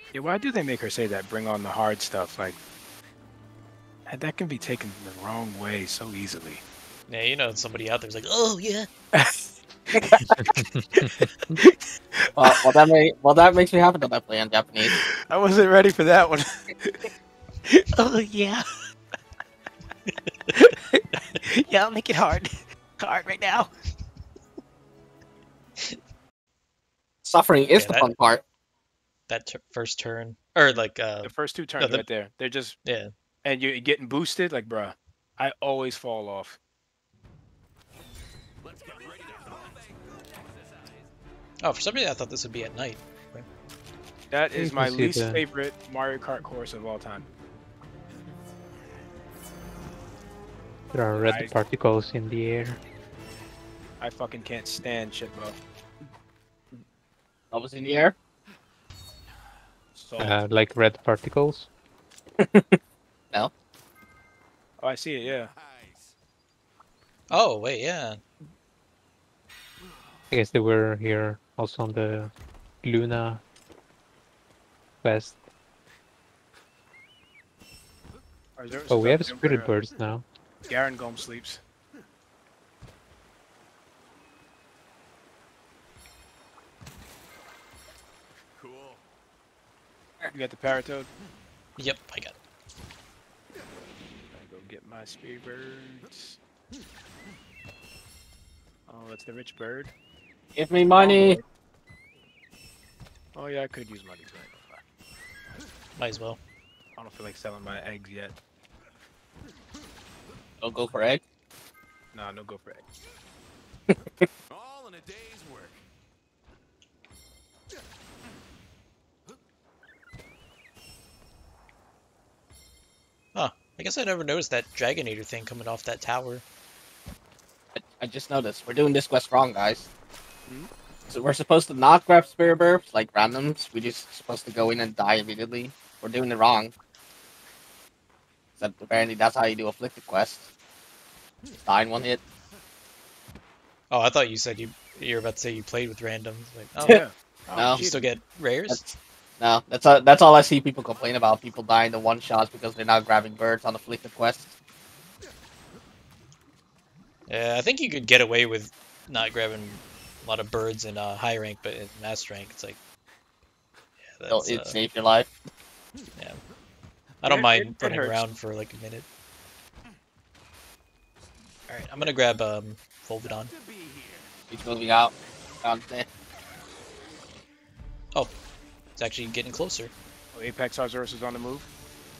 Yeah, why do they make her say that? Bring on the hard stuff. Like, that can be taken the wrong way so easily. Yeah, you know, somebody out there's like, oh yeah. Well, that makes me happy that I play in Japanese. I wasn't ready for that one. Oh yeah. Yeah, I'll make it hard. Hard right now. Suffering is Yeah, the fun part. That first turn, or like The first two turns right there. They're just yeah. and you're getting boosted. Like, bruh, I always fall off. Oh, for some reason I thought this would be at night. That is You my can see least the- favorite Mario Kart course of all time. There are red I- particles in the air. I fucking can't stand Shitmo. I was in the air. So, Like red particles. No. oh, I see it. Yeah. Oh wait, yeah. I guess they were here also on the Luna Fest. Or is there Oh, we have stuff spirit where, birds now. Garen Gom sleeps. Cool. You got the Paratoad? Yep, I got it. I go get my spirit birds. Oh, that's the rich bird. Give me money. Oh yeah, I could use money tonight. Might as well. I don't feel like selling my eggs yet. Don't go for egg. Nah, no go for egg. All in a day's work. Huh. I guess I never noticed that Dragonator thing coming off that tower. I just noticed we're doing this quest wrong, guys. Hmm? So we're supposed to not grab spirit burps like randoms. We're just supposed to go in and die immediately. We're doing it wrong. So apparently that's how you do afflicted quest. Just die in one hit. Oh, I thought you said you were about to say you played with randoms. Like, oh, Yeah. No. you still get rares? That's all I see people complain about. People dying to one shots because they're not grabbing birds on afflicted quests. Yeah, I think you could get away with not grabbing a lot of birds in high rank, but in master rank, it's like, yeah, So that's, it saved your life. yeah. I don't It- mind it running hurts. around for like a minute. All right, I'm gonna grab Volvidon. To be here. He's moving out. Down there. Oh, it's actually getting closer. Oh, Apex Arzuros is on the move,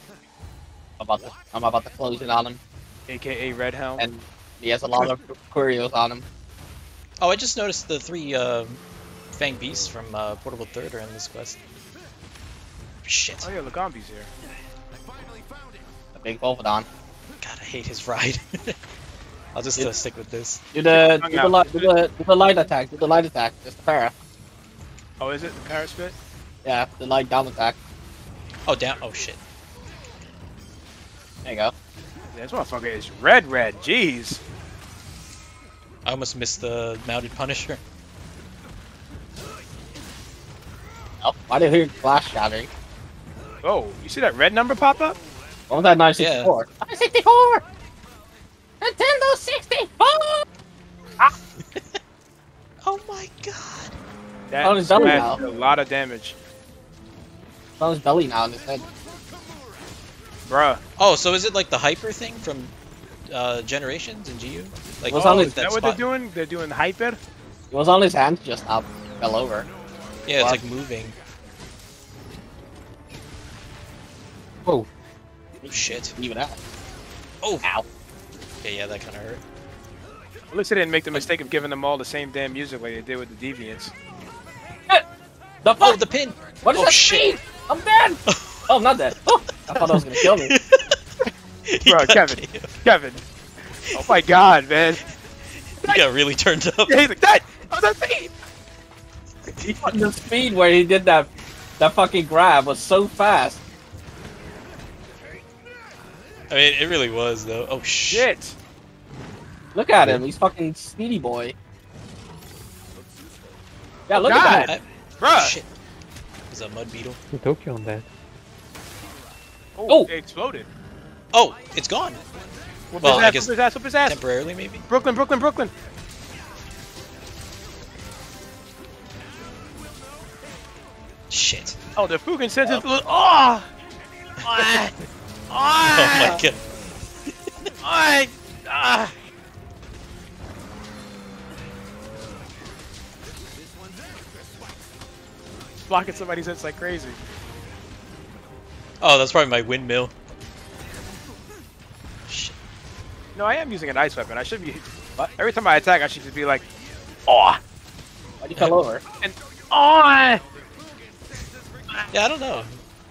I'm about to close it on him, aka Red Helm. and he has a lot of curios on him. Oh, I just noticed the 3 Fang Beasts from Portable Third are in this quest. Shit. Oh yeah, Lagambi's here. I finally found it. The big Volvodon. God, I hate his ride. I'll just stick with this. Do the Hung do the, out. li- do the do the light attack. Do the light attack. Just the para. Oh, is it the Paraspit? Yeah, the light down attack. Oh, down. Oh, shit. There you go. Yeah, this motherfucker is red. Jeez. I almost missed the mounted Punisher. Oh, why did I hear glass shattering? Oh, you see that red number pop up? What was that 964? 964! Nintendo 64! Oh my god. That Oh, it's done smashed now. a lot of damage, It's on his belly now in his head. bruh. Oh, so is it like the hyper thing from Generations and GU? Like, What's on Oh, his- is that what spot- they're doing? They're doing hyper. It was on his hand just now. Fell over. Yeah, it's What? like moving. Oh, Oh, shit. Even that. Oh. Ow. Okay, yeah, that kind of hurt. At least they didn't make the mistake of giving them all the same damn music like they did with the Deviants. The fuck? Oh, the pin! What is oh, that shit. speed? I'm dead! Oh, I'm not dead. Oh, I thought I was gonna kill me. He Bro, got Kevin. killed. Kevin. Oh my god, man. He got really turned up. Yeah, he's like, that! Oh, that's me! The speed where he did that fucking grab was so fast. I mean, it really was, though. Oh, shit. Shit! Look at him, he's fucking speedy boy. Yeah, look God. at that. Oh, Bruh! shit. Is a mud beetle. He took you on that. Oh! It exploded. Oh, it's gone. Whoop Well, his I ass, guess whoop his ass, whoop his ass. temporarily maybe. Brooklyn, Brooklyn, Brooklyn. Shit. Oh, the Fugen sends his. Oh! Oh! Oh my god. Ah! Blocking somebody's hits like crazy. Oh, that's probably my windmill. Shit. No, I am using an ice weapon. I should be. Every time I attack, I should just be like, oh, Why'd you fell over? and oh, Yeah, I don't know.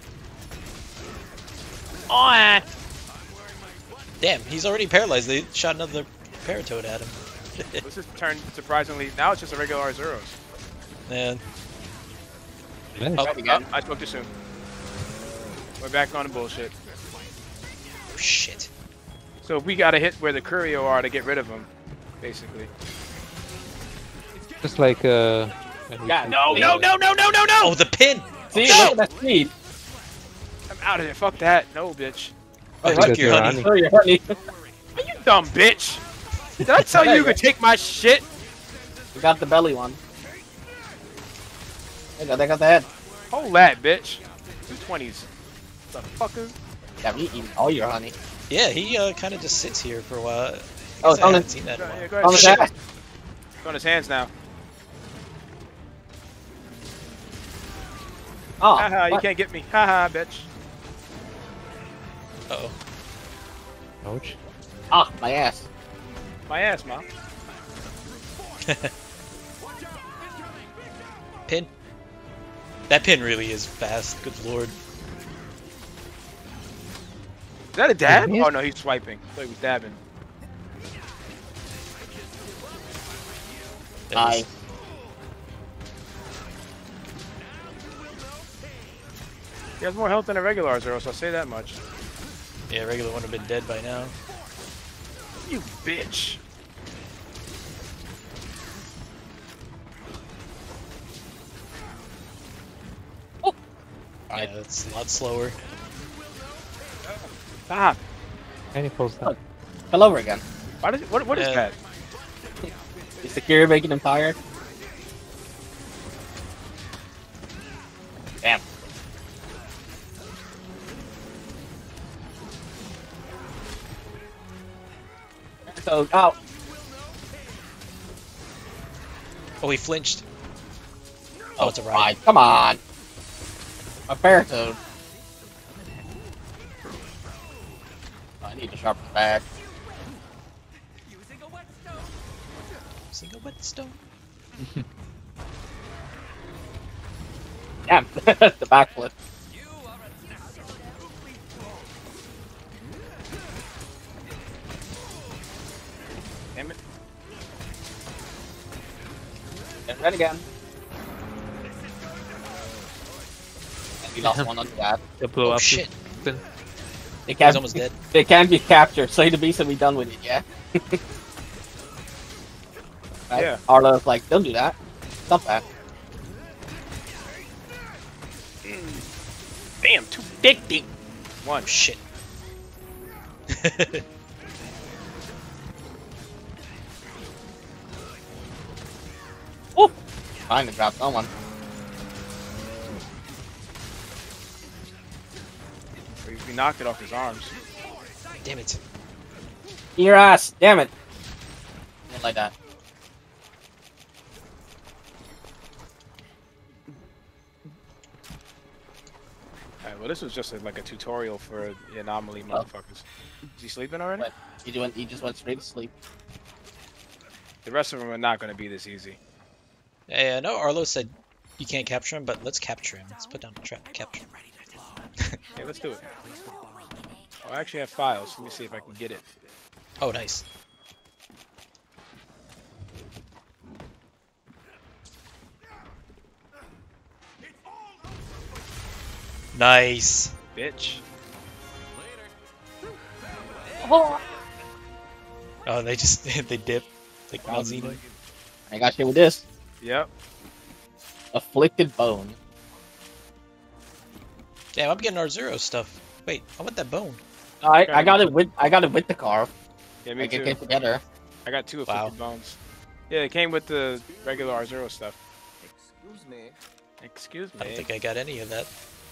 oh. Damn, he's already paralyzed. They shot another Paratoad at him. This has turned surprisingly. Now it's just a regular Arzuros. Man. Nice. Oh, Again. I spoke too soon. We're back on the bullshit. shit. So we gotta hit where the Curio are to get rid of them, basically. Just like Yeah, No, no, no, no, no, no, no! Oh, the pin! See, No! look at that speed. I'm out of here. Fuck that. No, bitch. I what? took your You're honey. Oh, you're honey. You dumb bitch. Did I tell you you could take my shit? We got the belly one. They got the head. Hold that, bitch. 220s. Motherfucker. Yeah, we eating all your honey. Yeah, he kind of just sits here for a while. Oh, I it's on haven't his, seen that in a while. Yeah, go on ahead. his Shit. ass. It's on his hands now. Oh, Haha, you what? can't get me. Haha, bitch. Uh-oh. Ouch. Ah, my ass. My ass, mom. Pin. That pin really is fast. Good lord. Is that a dab? Mhm. Oh no, he's swiping. I thought he was dabbing. That Hi. was- He has more health than a regular Arzuros, I'll say that much. Yeah, regular one would have been dead by now. You bitch. Yeah, that's a lot slower. Stop. And he falls down. Fell over again. Why does it, what is Yeah. that? Is the Kira making him tired? Damn. So, oh, Oh, he flinched. Oh, it's a ride. fine. Come on. A Paratoad. I need to sharpen his back. Using a whetstone. Damn, the backflip. Damn it. Get red again. And we lost one on that. They blow Oh up. shit. They He's can't. almost dead. They can't be captured, so the beast will be done with it. Yeah. Right? Yeah. Arlo's like, don't do that. Stop that. Damn, 250. One. Oh shit. Woo! Trying to drop someone. We knocked it off his arms. Damn it. Your ass! Damn it! Not like that. Alright, well this was just like a tutorial for the anomaly motherfuckers. Is he sleeping already? What? He just went straight to sleep. The rest of them are not going to be this easy. Hey, I know Arlo said you can't capture him, but let's capture him. Let's put down the trap to capture him. Okay, let's do it. Oh, I actually have files. Let me see if I can get it. Oh, nice. Nice. Bitch. Oh, they just they dip like Malzeno. I got hit with this. Yep. Afflicted bone. Damn, I'm getting our zero stuff. Wait, I want that bone. I got it with the car. Yeah, me Like it too. came together. I got 2 Wow. afflicted bones. Yeah, it came with the regular R0 stuff. Excuse me. Excuse me. I don't think I got any of that.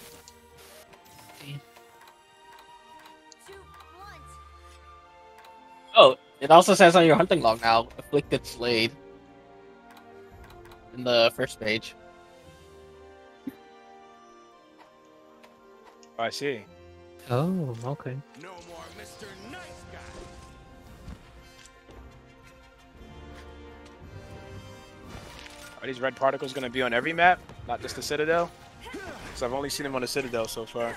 Oh, it also says on your hunting log now, afflicted Slade. In the first page. Oh, I see. Oh, okay. No more Mr. Nice Guy. Are these red particles going to be on every map? Not just the Citadel? Because I've only seen them on the Citadel so far.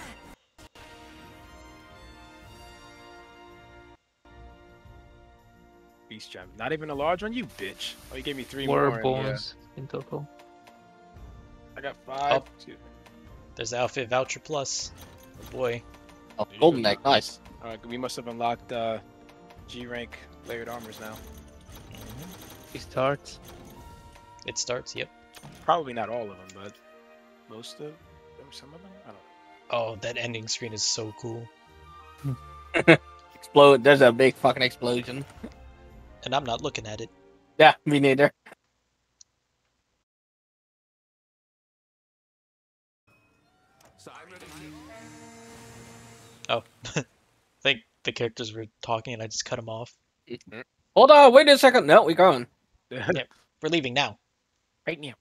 Beast gem. Not even a large one, you bitch. Oh, you gave me 3 More more. and bones in total. I got 5. Oh. There's the outfit voucher plus. Oh boy. Oh, golden egg, nice. Alright, we must have unlocked G rank layered armors now. It starts. It starts, yep. Probably not all of them, but most of them, some of them. I don't know. Oh, that ending screen is so cool. Explode. There's a big fucking explosion. And I'm not looking at it. Yeah, me neither. So I'm ready to... Oh. I think the characters were talking and I just cut them off. Hold on, wait a second. No, we're going. We're leaving now. Right now.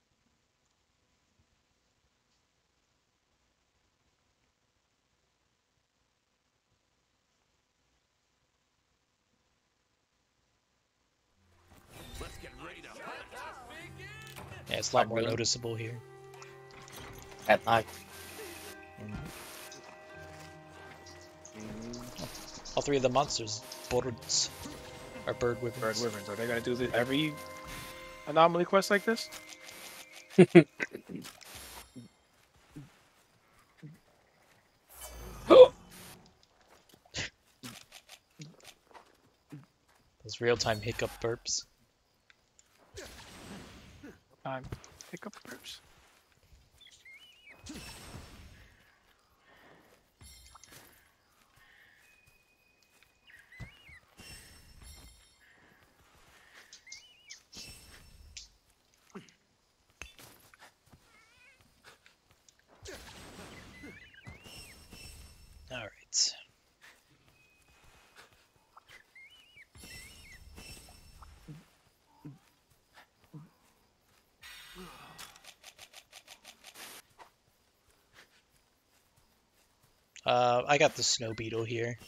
Let's get ready to hunt. Yeah, it's a lot more Really? noticeable here. At night. All 3 of the monsters, birds, are bird wyverns. Bird wyverns. Are they gonna do this every anomaly quest like this? Those real-time hiccup burps. Pick up groups. All right. I got the snow beetle here.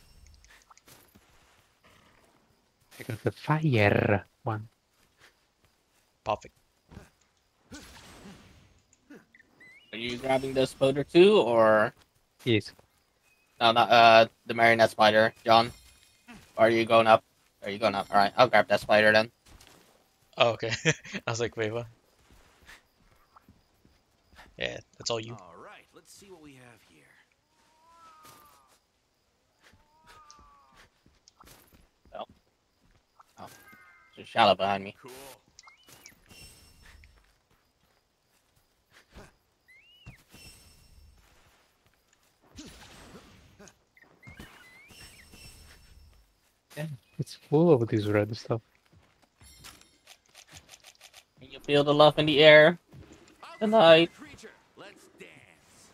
I got the fire one. Perfect. Are you grabbing the spider too, or Yes. no? Not the marionette spider, John. Or are you going up? Are you going up? All right, I'll grab that spider then. Oh, okay. I was like, wait, what? Yeah, that's all you. All right, let's see what we have here. There's a shallow behind me. Cool. It's full of this red stuff. Can you feel the love in the air? Tonight. Creature, let's dance.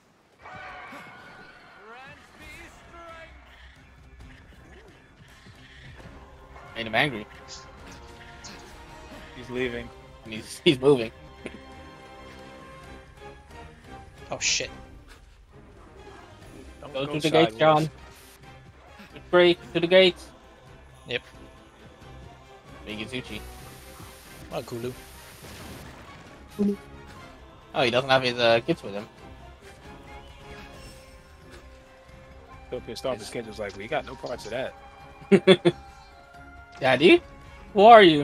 Made him angry. He's leaving. And he's moving. Oh shit. Don't Go go to the gates, sideways. John. Break to the gates. Yep. Migizuchi. Oh, Kulu. Oh, he doesn't have his kids with him. So pissed off. His kid was like, "We got no parts of that." Daddy? Who are you?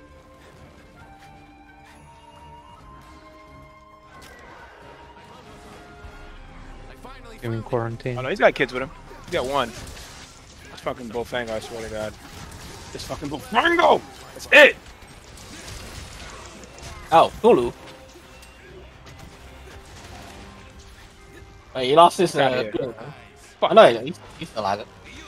I finally I'm in found quarantine. Oh no, he's got kids with him. He's got one. That's fucking Bullfango. I swear to God. This fucking Bullfango. That's it. Oh, Hulu. Wait, he lost his. Got it. Oh, no, he still has it.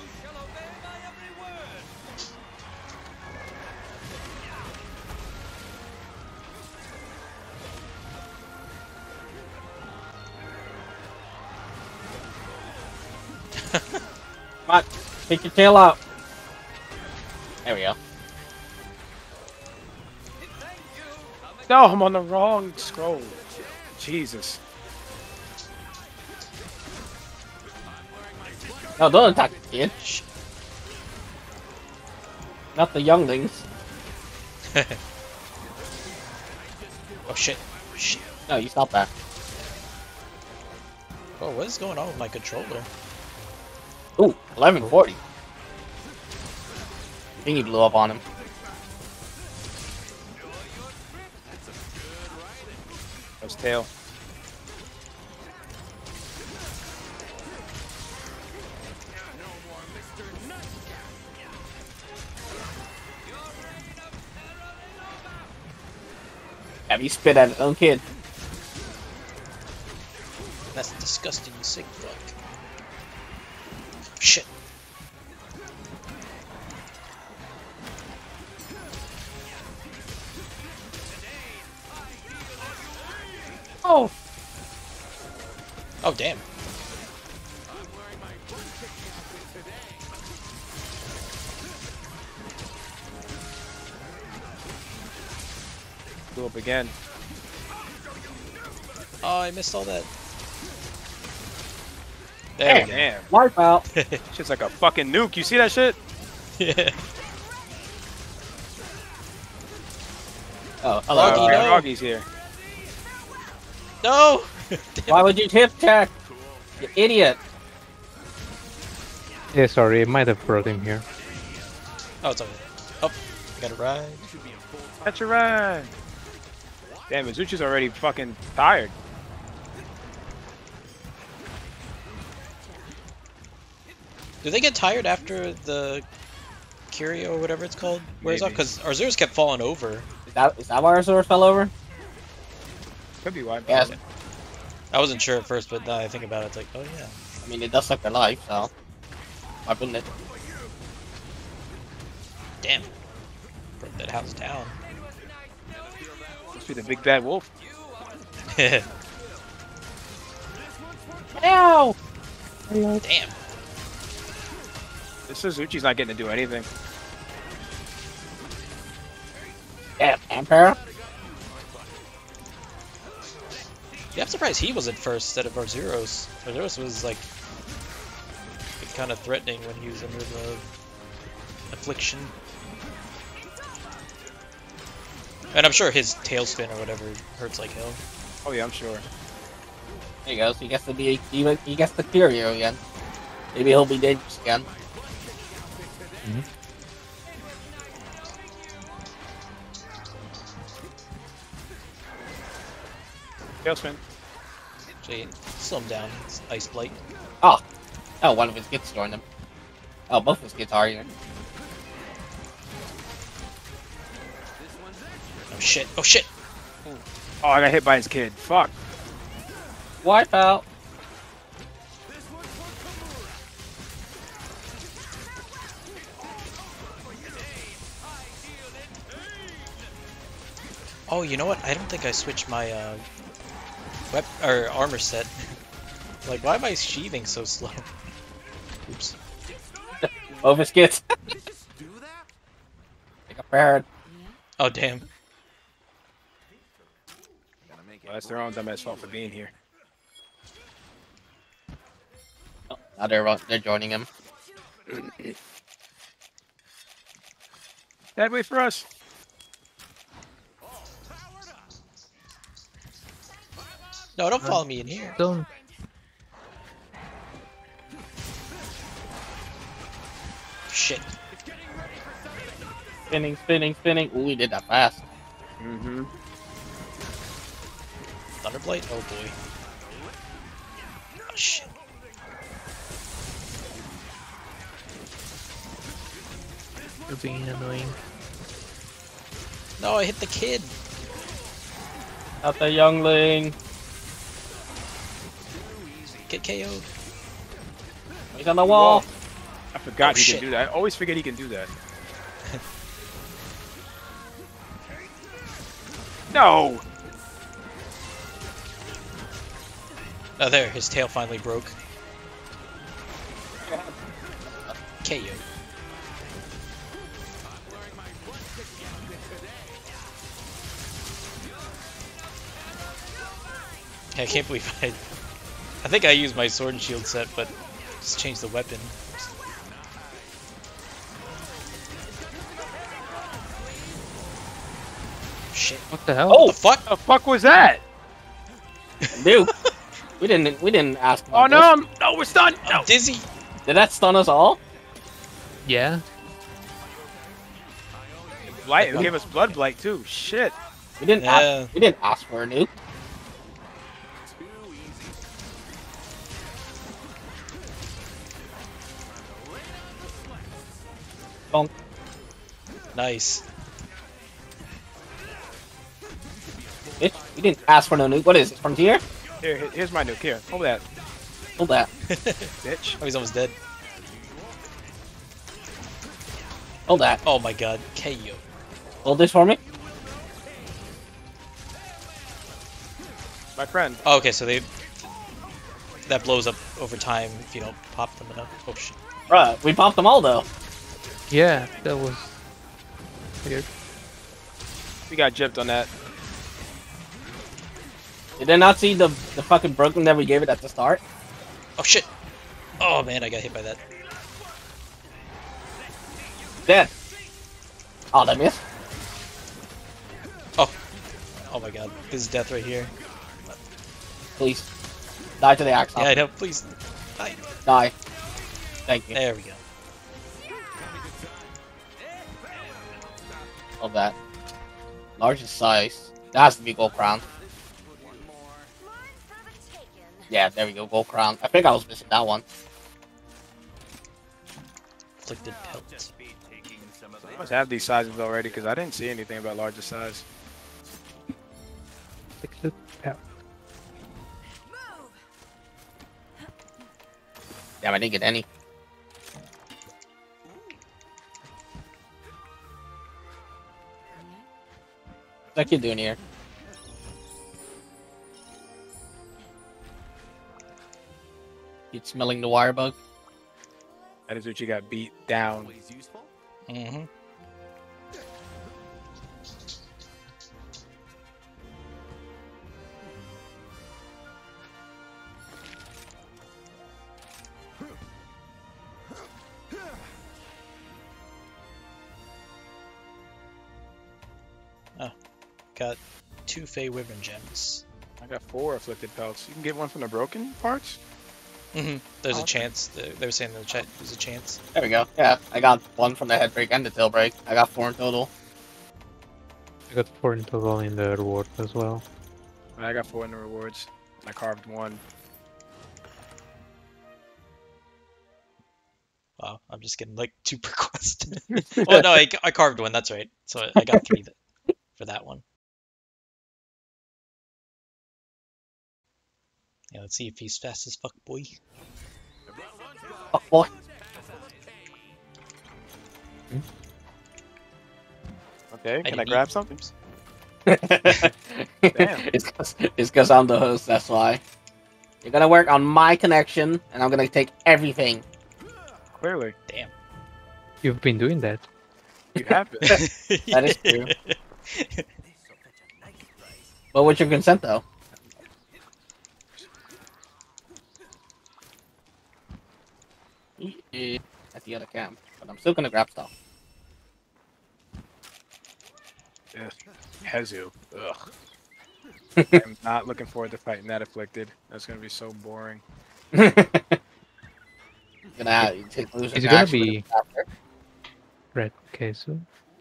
Come on, take your tail out. There we go. No, I'm on the wrong scroll. Jesus. No, don't attack the kid. Not the younglings. Oh shit. Shit. No, you stop that. Oh, what is going on with my controller? Ooh, 1140. I think he blew up on him. That's tail. Have you spit at his own kid? That's disgusting, you sick fuck. Shit. Oh! Oh damn. Blew up again. Oh, I missed all that. There we go. Damn. Wipe out. Shit's like a fucking nuke. You see that shit? Yeah. Oh, hello. Froggy, Alright, no. Froggy's here. No! Why would you tip check? You idiot. Yeah, sorry, it might have brought him here. Oh, it's over. Oh, I got a ride. Catch a ride. Damn, Mizuchi's already fucking tired. Do they get tired after the Curio or whatever it's called wears off? Maybe. Because Arzuros kept falling over. Is that why our sword fell over? Could be why. Yes. I wasn't sure at first, but now I think about it, it's like, oh yeah. I mean, it does suck their life, so. Why wouldn't it? Damn. Broke that house down. Must be the big bad wolf. Ow! Damn. This Suzuki's not getting to do anything. Yeah, Ampere? Yeah, I'm surprised he was at first instead of Arzuros. Arzuros was like kind of threatening when he was under the affliction. And I'm sure his tailspin or whatever hurts like hell. Oh yeah, I'm sure. There he goes. He gets to be. He gets the Curio again. Maybe he'll be dangerous again. Tailspin. Jay, slow him down. It's Ice Blight. Oh, one of his kids joined him. Oh, both of his kids are here. Oh shit. Oh shit. Oh, I got hit by his kid. Fuck. Wipe out. Oh, you know what? I don't think I switched my armor set. Like, why am I sheathing so slow? Oops. Both of his kids. Do that? Like a bird. Oh damn. Gotta make it Well, that's their own dumbass fault for being here. Oh, now they're joining him. Dad, wait for us. No, don't follow me in here. Don't. Shit. Spinning, spinning, spinning. Ooh, we did that fast. Mm-hmm. Thunderblight? Oh boy. Oh shit. You're being annoying. No, I hit the kid. Not the youngling. Get KO'd. He's on the wall. I forgot Oh, he shit. can do that. I always forget he can do that. No! Oh, there. His tail finally broke. KO. I can't believe I think I used my sword and shield set, but just changed the weapon. Shit. What the hell? What the fuck? The fuck was that? Dude, we didn't ask Oh about no! this. No, we're stunned. No. I'm dizzy. Did that stun us all? Yeah. Blight gave us blood blight too. Shit. We didn't Yeah. ask. We didn't ask for a nuke. Bonk. Nice. Bitch, we didn't ask for no nuke. What is it? Frontier? Here's my nuke. Here, hold that, Hold that. bitch. Oh, he's almost dead. Hold that. Oh my god. KO. Hold this for me. My friend. Oh, okay, so that blows up over time if you don't pop them enough. Oh shit. Bruh, we popped them all though. Yeah, that was weird. We got gypped on that. Did they not see the fucking broken that we gave it at the start? Oh shit. Oh man, I got hit by that. Dead. Oh, that missed. Oh my god. This is death right here. Please. Die to the axe. Yeah, I know. Please. Die. Die. Thank you. There we go. Of that. Largest size. That has to be gold crown. Yeah, there we go. Gold crown. I think I was missing that one. Afflicted pelt. I must have these sizes already because I didn't see anything about larger size. Damn, I didn't get any. What's that kid doing here? He's smelling the wire bug. That is what you got beat down. Always useful. Mm-hmm. Oh, got 2 Fey Wyvern gems. I got 4 afflicted pelts. You can get one from the broken parts. Mm-hmm. There's a Okay. chance. They were saying in the chat there's a chance. There we go. Yeah, I got one from the head break and the tail break. I got 4 in total. I got 4 in total in the reward as well. I got 4 in the rewards. I carved 1. Wow, I'm just getting like 2 per quest. Well, no, I carved 1. That's right. So I got 3 for that one. Yeah, let's see if he's fast as fuck, boy. Oh, boy. Okay, can I didn't grab eat. something? It's because I'm the host, that's why. You're gonna work on my connection, and I'm gonna take everything. Clearly, Damn. You've been doing that. you have it. That is true. But with your consent, though. At the other camp. But I'm still gonna grab stuff. Ugh. Hezu. Ugh. I'm not looking forward to fighting that afflicted. That's gonna be so boring. Gonna lose Is an it gonna action with be- it after. Red queso.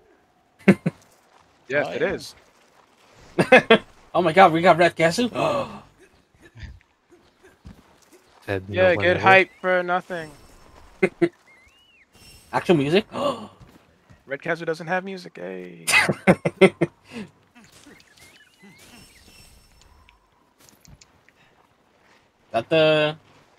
Yes, Oh, it yeah. is. Oh my god, we got red Gasu. Said no Yeah, one get ever. hype for nothing. Actual music. Red Kazu doesn't have music. Hey. That the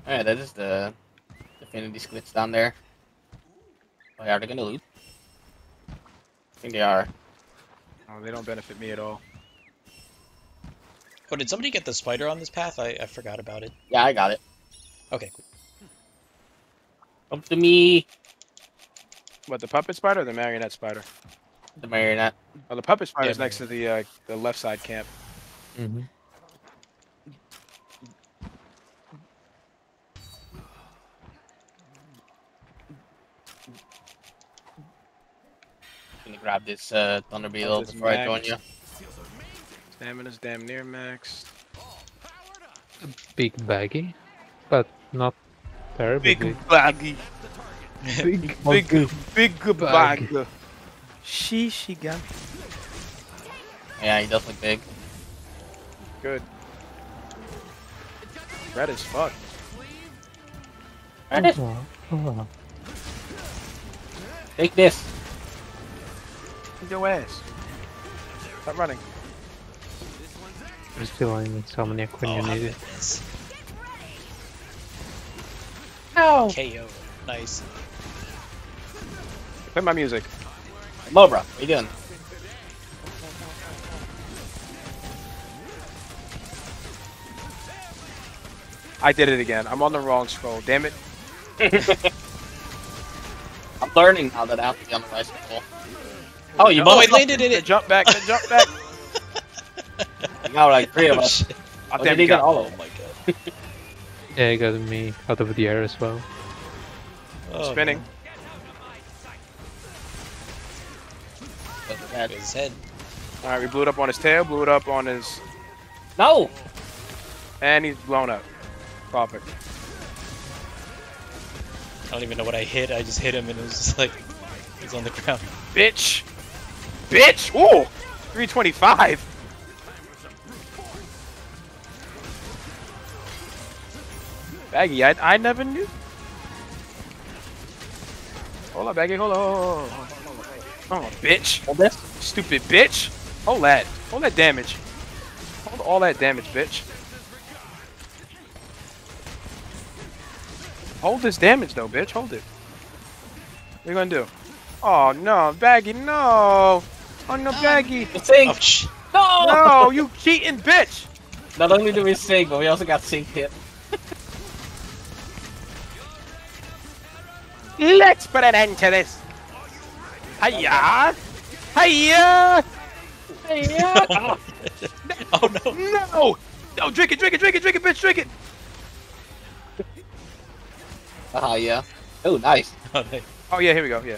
Yeah, that is the Infinity Splits down there. Oh, yeah, are they gonna loot? I think they are. Oh, they don't benefit me at all. Oh, did somebody get the spider on this path? I forgot about it. Yeah, I got it. Okay, cool. Come to me, What, the puppet spider or the marionette spider? the marionette. Oh, the puppet spider is Yeah, next to the left side camp. Mm-hmm. I'm gonna grab this Thunder Beetle this before I join max. you. Stamina's damn near max. Big baggy, but not terribly big. baggy. Big, Big bag. She got Yeah, he does look big. good. Red as fuck. Alright, Oh. take this. Get your ass. Stop running. You're still in Insomniac when Oh, you how need good it. this. No. KO. Nice. Play my music. Mobra, what are you doing? I did it again. I'm on the wrong scroll. Damn it. I'm learning now that I have to be on the right scroll. Oh, you Oh, I motherfucker. landed in The it. jump back. The jump back. You got like 3 of Oh, us. shit. Oh, Oh, damn, did he you get got all Oh of them? my god. Yeah, he got me out of the air as well. Oh, spinning. man. Yeah. His head. All right, we blew it up on his tail. Blew it up on his, No! and he's blown up. Perfect. I don't even know what I hit. I just hit him and it was just like he's on the ground. Bitch. Bitch. Ooh. 325. Baggy, I never knew. Hold on, Baggy. Hold on. Oh, bitch. Hold this. Stupid bitch. Hold that. Hold that damage. Hold all that damage, bitch. Hold this damage, though, bitch. Hold it. What are you gonna do? Oh, no. Baggy, no. Oh, no, Baggy. The sink! Ouch. No! No, you cheating bitch. Not only do we sink, but we also got sink hit. Let's put an end to this. Hiya! Hiya! Hiya! Oh no. No! No, drink it, bitch, drink it! Ah, yeah. Oh, nice. Oh, nice. Oh, yeah, here we go, yeah.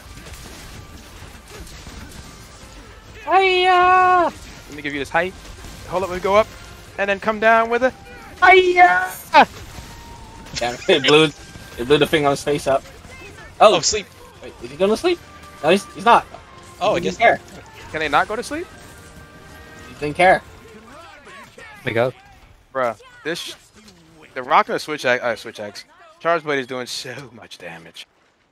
Hiya! Let me give you this height. Hold up, we go up, and then come down with a hiya! Damn, it blew the thing on his face up. Oh, Oh, sleep. wait, is he gonna sleep? No, he's not. Oh, I He guess. didn't care. Can they not go to sleep? He didn't care. My god. Bruh, the Rocket Switch X. Charge Blade is doing so much damage.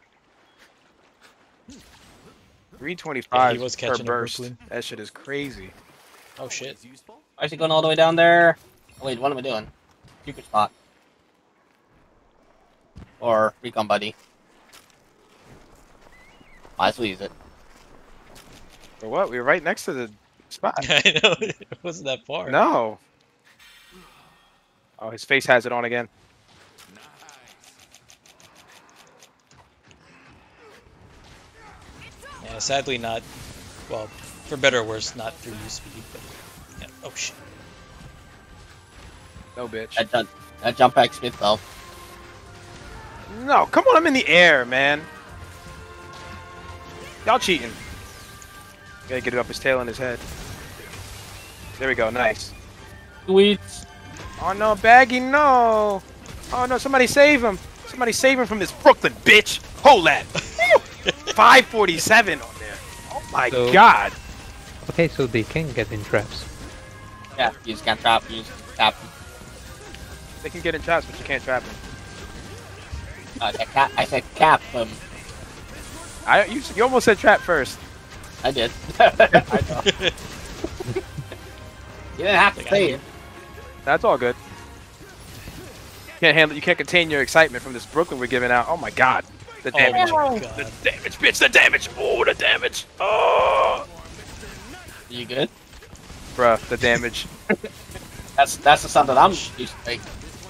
325 Yeah, he was per catching a burst. Brooklyn. That shit is crazy. Oh shit. Why is he going all the way down there? Oh, wait, what am I doing? Secret spot. Or recon buddy. Might as well use it. For what? We were right next to the spot. I know. It wasn't that far. No. Oh, his face has it on again. Yeah, sadly not. Well, for better or worse, not through use speed. But yeah. Oh shit. No, bitch. That jump back Smith though. No, come on, I'm in the air, man. Y'all cheating. Gotta get it up his tail and his head. There we go, nice. Sweet. Oh no, Baggy, no! Oh no, somebody save him! Somebody save him from this Brooklyn, bitch! Hold that! 547 on there. Oh my So- god! Okay, so they can get in traps. Yeah, you just can't trap. You just tap. They can get in traps, but you can't trap them. I said cap them. You almost said trap first. I did. I know. You didn't have to Like, say it. That's all good. Can't handle. You can't contain your excitement from this Brooklyn we're giving out. Oh my god. The Oh damage. my The god. damage, bitch. The damage. Oh, the damage. Oh. You good? Bruh, the damage. That's the sound that I'm used to make.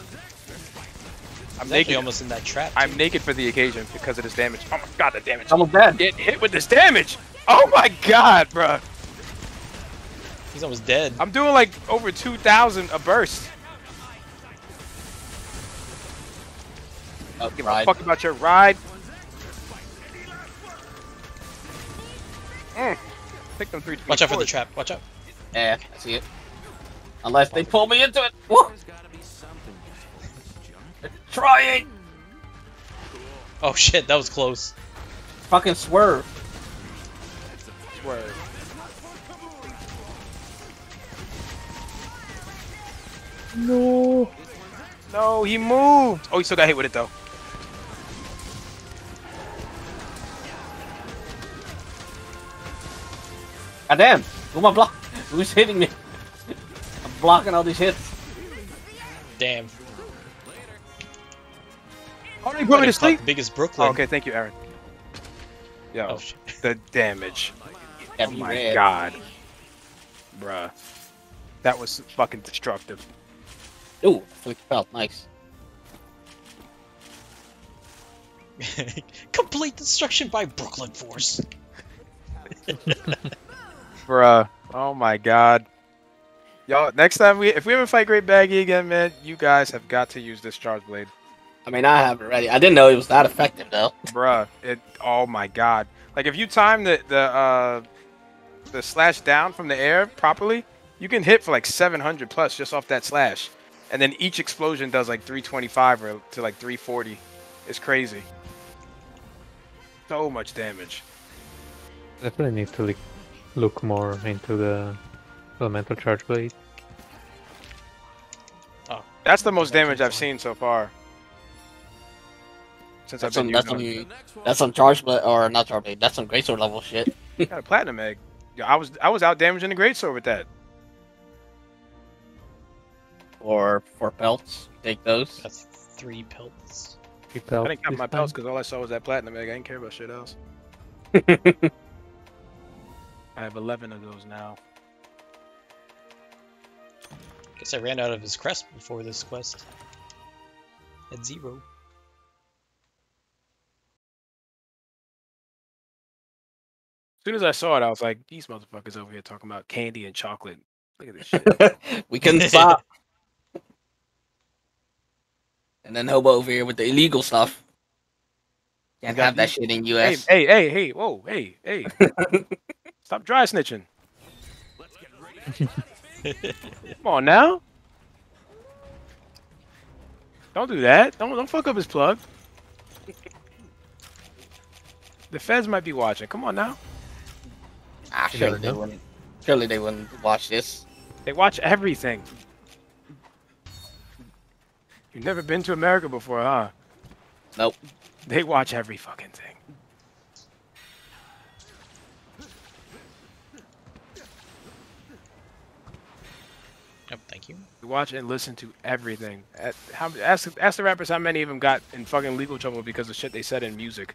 I'm He's actually naked. almost in that trap. I'm too. naked for the occasion because of this damage. Oh my god, the damage. I'm almost dead. Get hit with this damage. Oh my god, bruh. He's almost dead. I'm doing like over 2,000 a burst. Oh, Give a ride. fuck about your ride. Pick them 3. Watch out for the trap. Watch out. Yeah, I see it. Unless they pull me into it. Woo! There's gotta be something. They're trying. Oh shit, that was close. Fucking swerve. Swerve. No. No, he moved. Oh, he still got hit with it though. God damn. Who am I block? Who's hitting me? I'm blocking all these hits. Damn. Oh, he put me to sleep. The biggest Brooklyn. Oh, okay, thank you, Aaron. Yo, Oh shit. the damage. Yeah, Oh be my red. god. Bruh. That was fucking destructive. Ooh, flick belt. Nice. Complete destruction by Brooklyn Force. Bruh. Oh my god. Y'all, next time if we ever fight Great Baggy again, man, you guys have got to use this Charge Blade. I mean, I have it ready. I didn't know it was that effective though. Bruh. Oh my god. Like if you time the slash down from the air properly, you can hit for like 700 plus just off that slash. And then each explosion does like 325 or to like 340. It's crazy. So much damage. Definitely need to look more into the elemental charge blade. That's the most damage I've seen so far. Since That's I've been some, using that's some charge blade, or not charge blade. That's some greatsword level shit. it. Got a platinum egg. Yeah, I was out damaging the greatsword with that. Or 4 pelts. Take those. That's 3 pelts. Keep I out didn't count this my time. pelts because all I saw was that platinum egg. I didn't care about shit else. I have 11 of those now. Guess I ran out of his crest before this quest. At 0. As soon as I saw it, I was like, these motherfuckers over here talking about candy and chocolate. Look at this shit. We couldn't stop. And then Hobo over here with the illegal stuff. Can't got have that these- shit in hey, US. hey, whoa, hey. Stop dry snitching. Come on now. Don't do that. Don't fuck up his plug. The feds might be watching. Come on now. Ah, You surely never they know. wouldn't. Surely they wouldn't watch this. They watch everything. You've never been to America before, huh? Nope. They watch every fucking thing. Oh, thank you. They watch and listen to everything. Ask the rappers how many of them got in fucking legal trouble because of shit they said in music.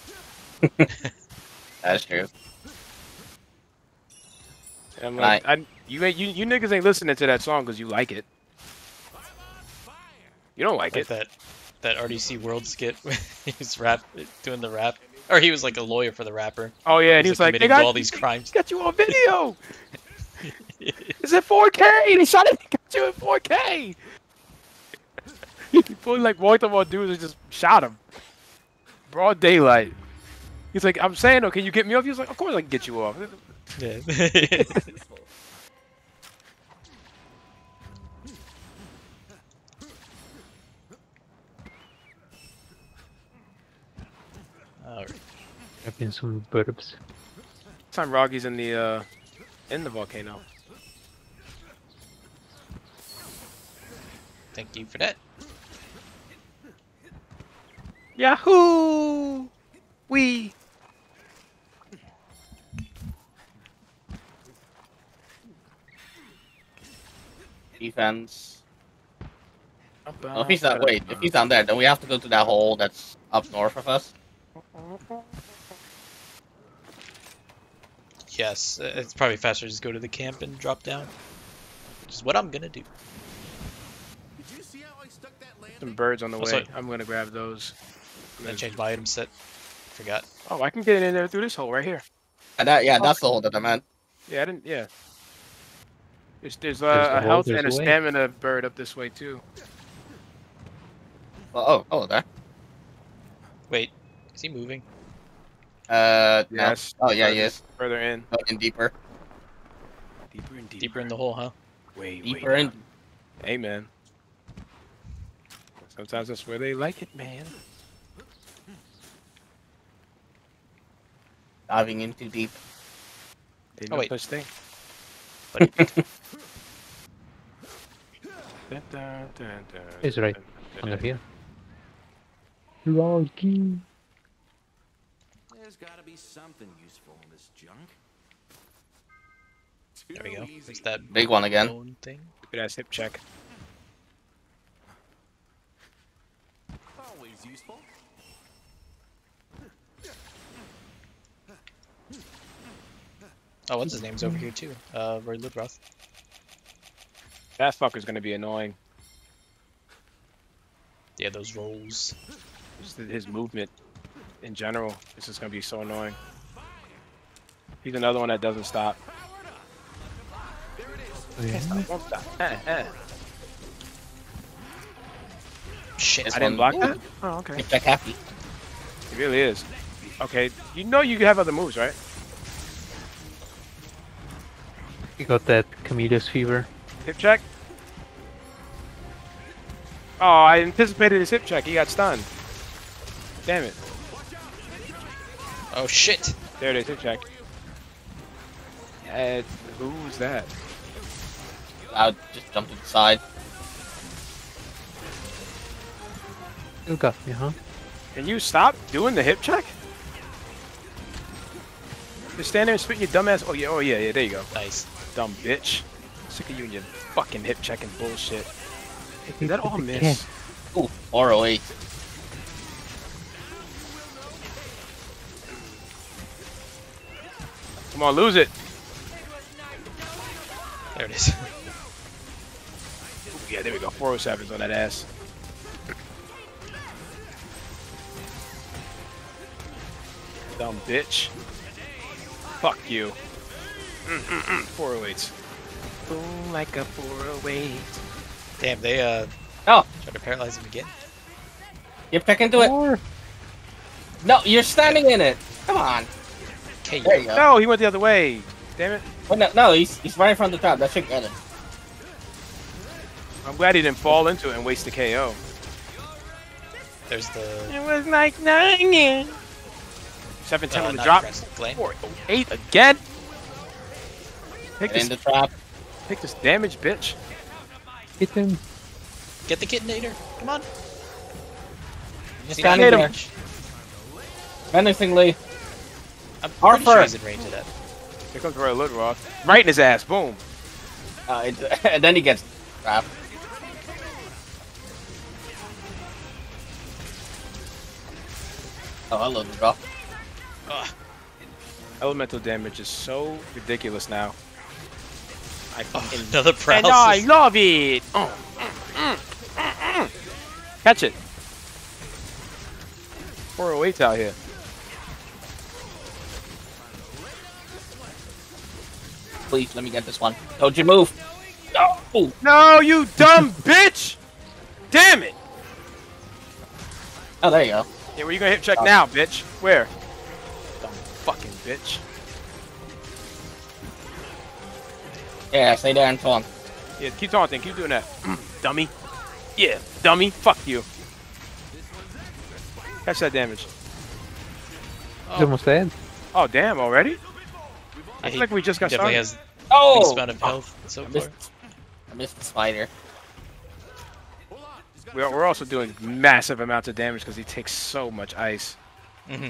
That's true. And I'm like, you niggas ain't listening to that song because you like it. You don't like Like it. that RDC World skit where he was doing the rap. Or he was like a lawyer for the rapper. Oh yeah, and he was like, committing they got all these crimes. got you on video. Is it 4K? They shot it. Got you in 4K. He pulled like multiple dudes and just shot him. Broad daylight. He's like, I'm saying, oh, can you get me off? He was like, of course I can get you off. Yeah. Alright. Having some burps. Time Roggy's in the volcano. Thank you for that. Yahoo! We. Defense. Oh, if he's not, wait, if he's down there, then we have to go to that hole that's up north of us. Yes, it's probably faster to just go to the camp and drop down. Which is what I'm gonna do. Did you see how I stuck that landing? Some birds on the Oh, way. sorry. I'm gonna grab those. I changed my item set. Forgot. Oh, I can get in there through this hole right here. And that, yeah, that's the hole that I meant. Yeah, I didn't. Yeah. There's the a hole, health there's and a a way. stamina bird up this way too. Oh, there. Wait, is he moving? No. Yes. Oh, yeah, he is. Further in. Going deeper. Deeper and deeper. Deeper in the hole, huh? Way, Deeper way in. down. Hey, man. Sometimes that's where they like it, man. Diving in too deep. They Oh, know wait. such thing. But Dun, dun, dun, dun, It's right dun, under dun. here. Rocky. There's gotta be something useful in this junk. there we go. Too There's easy. that Big one again. bone thing. Good ass hip check. Always useful. Oh, what's his name's over here too? Roy Ludroth. That fucker's gonna be annoying. Yeah, those rolls. Just his movement in general. This is gonna be so annoying. He's another one that doesn't stop. Won't stop. Shit. I didn't block Ooh. that? Oh, okay. Hip check happy. It really is. Okay, you know you have other moves, right? You got that Camellia's fever. Hip check. Oh, I anticipated his hip check. He got stunned. Damn it. Oh shit. There it is, hip check. Who's that? I just jumped to the side. You got me, huh? Can you stop doing the hip check? Just stand there and spit your dumb ass. Oh yeah, there you go. Nice. Dumb bitch. Sick of you and your fucking hip checking bullshit. Did that all miss? Ooh, 408. Come on, lose it. There it is. Ooh, yeah, there we go. 407's on that ass. Dumb bitch. Fuck you. 408s. Boom like a 408. Damn, they Oh, tried to paralyze him again. hip check into it. No, you're standing in it. Come on. KO. There you go. No, he went the other way. Damn it. Oh, no, he's right in front of the trap. That should get it. I'm glad he didn't fall into it and waste the KO. There's the It was like 9. 710 on the not drop. Crest Flame. 408 again. Pick Get in this, the trap. pick this damage, bitch. Hit him. Get the Kitinator. Come on. Just See, standing hit him. there. Menacingly. I'm Arthur. pretty sure he's in range of that. Here comes Roy Ludroth. Right in his ass. Boom. And then he gets trapped. Oh, hello, bro. Ugh. Elemental damage is so ridiculous now. I fucking Another and I paralysis. love it. Catch it. 408's out here. Please, let me get this one. Don't you move. No! No, you dumb bitch! Damn it! Oh, there you go. Yeah, where you gonna hit check now, bitch? Where? Dumb fucking bitch. Yeah, stay there and taunt. Yeah, keep taunting, keep doing that. Dummy. Yeah, dummy. Fuck you. Catch that damage. He's almost dead. Oh, damn, already? I He feel like we just got definitely started. has Oh! least amount of health so I far. missed the spider. We're also doing massive amounts of damage because he takes so much ice. hmm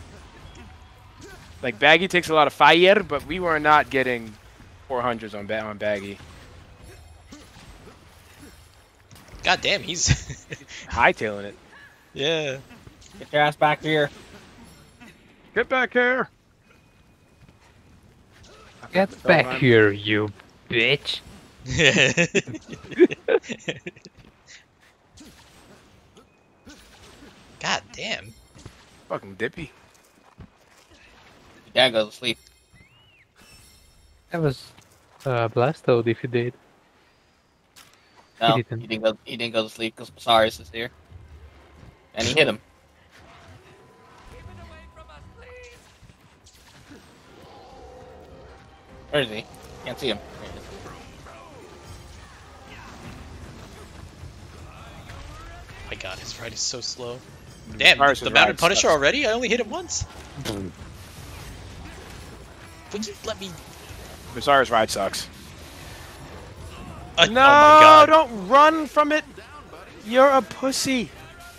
Like, Baggy takes a lot of fire, but we were not getting 400s on Baggy. God damn, he's Hightailing it. yeah. Get your ass back here. Get back here. Get back here, you bitch. God damn. Fucking dippy. You gotta go to sleep. That was Blastoise if you did. No, He didn't. he didn't go to sleep because Psarius is here. And he hit him. Where is he? Can't see him. There he is. My god, his ride is so slow. Damn, Psarius' the ride Mounted Punisher sucks. already? I only hit him once. Would you let me... Bizarre's ride sucks. No, No, oh my god. don't run from it. You're a pussy.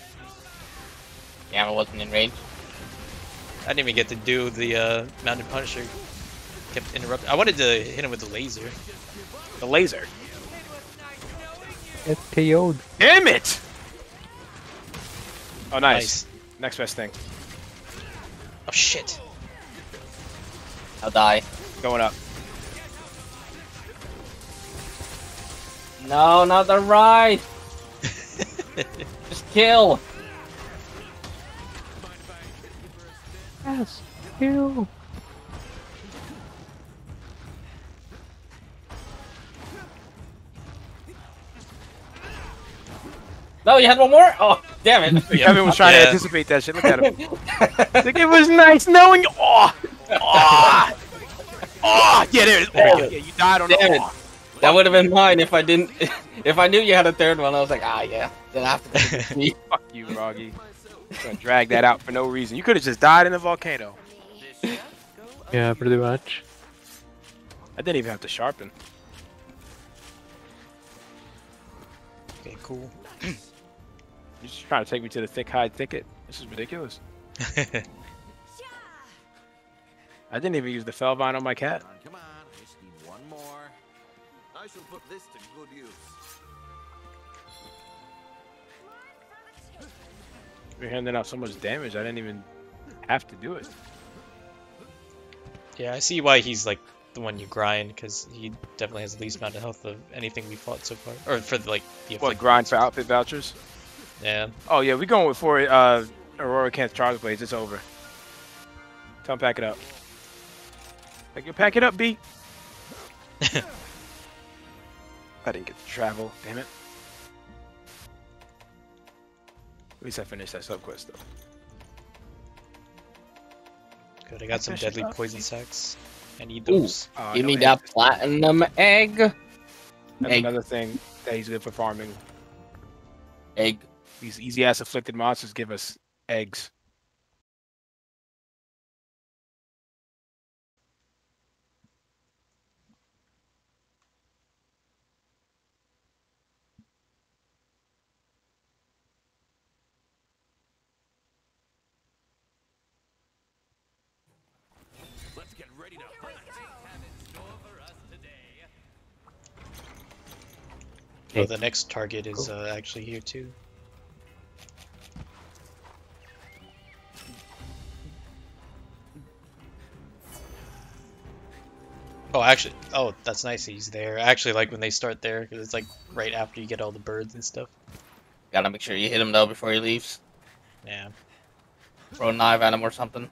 Yama wasn't in range. I didn't even get to do the Mounted Punisher. Kept interrupting. I wanted to hit him with the laser. The laser. Get KO'd. Damn it! Oh, Nice. nice. Next best thing. Oh shit. I'll die. Going up. No, not the ride! Just kill! Yes, kill. No, you had one more? Oh, damn it. Kevin was trying to Yeah. anticipate that shit. Look at him. Like, it was nice knowing. Oh! Oh! Oh! Yeah, there it is. Oh, yeah, you died on the. Damn it. Oh. That would have been mine if I didn't. If I knew you had a third one, I was like, ah, yeah. Then I have to go to me. Fuck you, Roggy. Gonna drag that out for no reason. You could have just died in the volcano. Yeah, pretty much. I didn't even have to sharpen. Okay, cool. You're just trying to take me to the thick hide thicket. This is ridiculous. I didn't even use the Felvine on my cat. Come on, I just need one more. I shall put this to good use. You're handing out so much damage, I didn't even have to do it. Yeah, I see why he's like the one you grind, because he definitely has the least amount of health of anything we fought so far. Or for like the What, grind for outfit vouchers? Yeah. Oh yeah, we going with for Aurora Can't Charge Blades. It's over. Tell him pack it up. Like, you pack it up, B. I didn't get to travel. Damn it. At least I finished that sub quest though. Good, I got some Finish it deadly up. poison sacks. I need Ooh. those. Give No me egg. that platinum egg. That's egg. another thing that he's good for farming. Egg. These easy ass afflicted monsters give us eggs. Let's get ready to hunt. Oh, the next target is actually here too. Oh, actually, oh, that's nice. He's there. I actually like when they start there because it's like right after you get all the birds and stuff. Gotta make sure you hit him though before he leaves. Yeah. Throw a knife at him or something.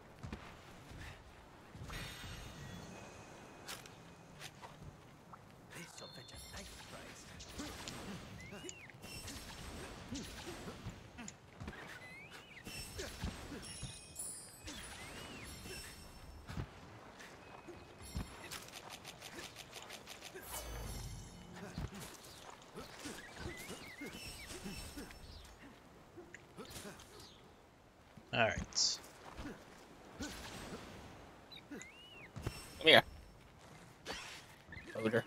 All right. Come here. Odor.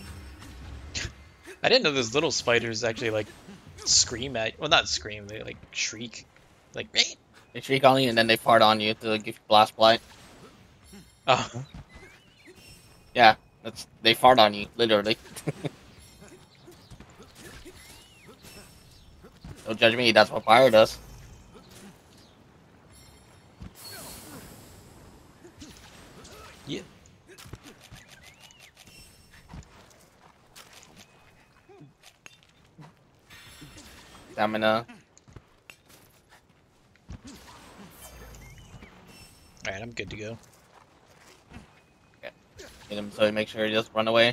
I didn't know those little spiders actually like scream at. Well, not scream. They like shriek. Like. "Meow." They shriek on you and then they fart on you to give you blast blight. Oh. Yeah, they fart on you, literally. Don't judge me, that's what fire does. Yeah. Stamina. Alright, I'm good to go. Hit him so he makes sure he just run away.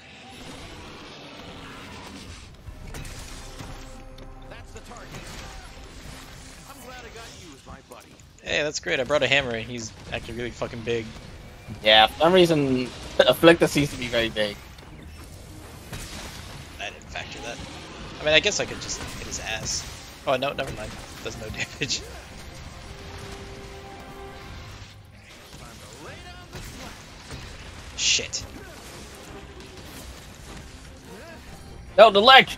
That's the target. I'm glad I got you as my buddy. Hey, that's great. I brought a hammer and he's actually really fucking big. Yeah, for some reason, Afflicta seems to be very big. I didn't factor that. I mean, I guess I could just hit his ass. Oh, no, never mind. Does no damage. Shit. No, the leg!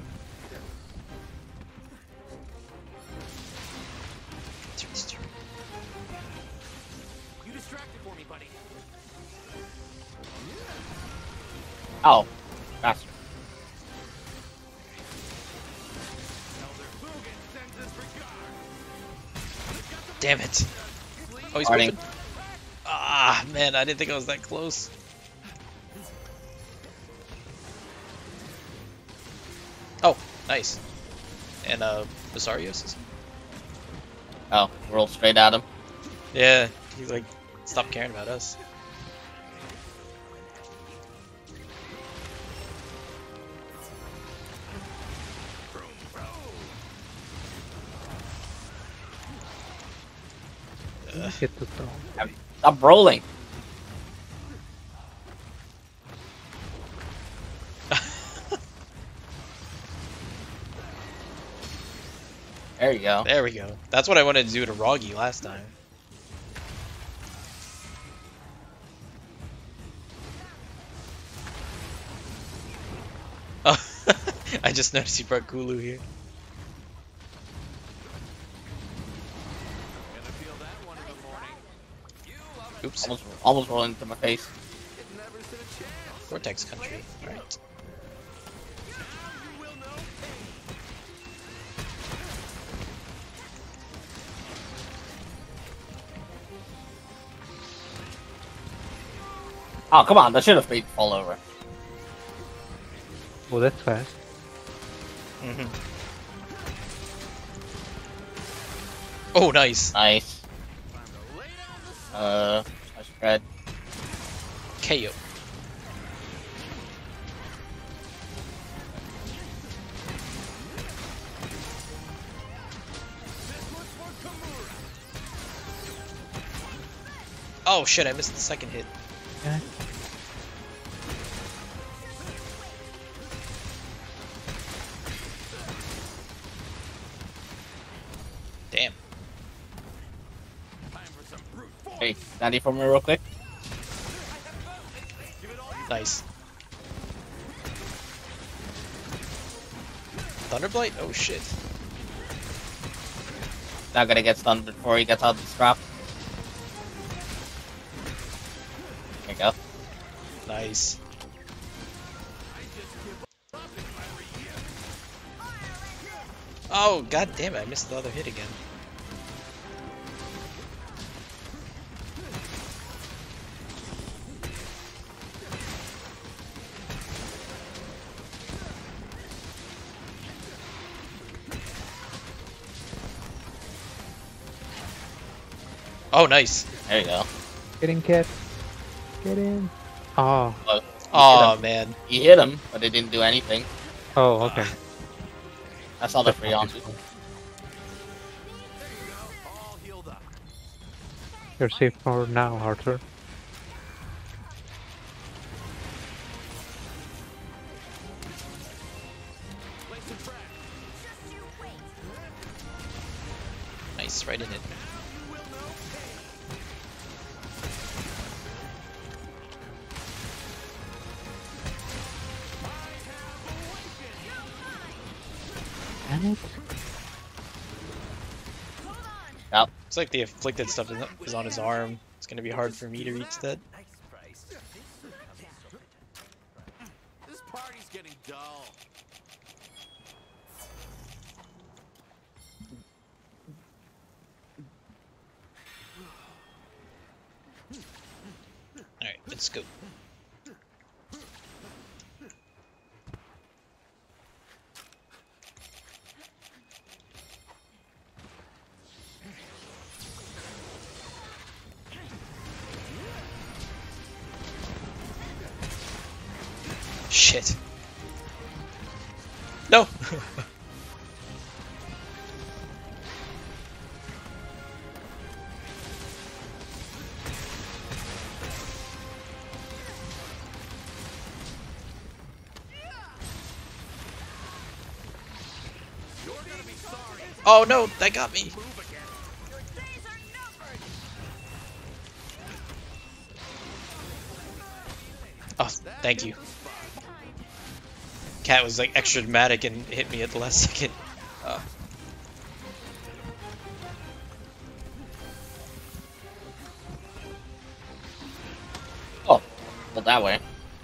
You distracted for me, buddy. Oh, faster. Damn it. Oh, he's Warning. moving. Ah, man, I didn't think I was that close. Oh, nice. And, Basarios is? Oh, roll straight at him. Yeah, he's like, stop caring about us. Hit the throne. Stop rolling. There you go. There we go. That's what I wanted to do to Roggy last time. Oh, I just noticed he brought Kulu here. Gonna feel that one in the morning. You love it. Oops. Almost rolling into my face. It never stood a chance. Vortex Country. Alright. You will know pain. Oh, come on, that should have made it fall over. Oh, that's fast. Mm-hmm. Oh, nice. Nice. Time to lay down the I spread. KO. Oh shit, I missed the second hit. Yeah. Damn. time for some brute force. Hey, Sandy for me real quick. Nice. Thunderblight? Oh shit. Not gonna get stunned before he gets out of the scrap. There you go. Nice. Oh, god damn it, I missed the other hit again. Oh, nice. There you go. Get in, cat. Get in. Oh. Oh man. He hit him, but it didn't do anything. Oh, okay. That's all the That's free not on. useful. All healed up. You're safe for now, Arthur. Place some track. Nice, right in it. You will know pain. Damn it. Looks like the afflicted stuff is on his arm. It's gonna be hard for me to reach that. Nice price. This party's getting dull. Let's go. Shit. No! Oh no, that got me. Oh, thank you. Cat was like extra dramatic and hit me at the last second. Oh, well that way.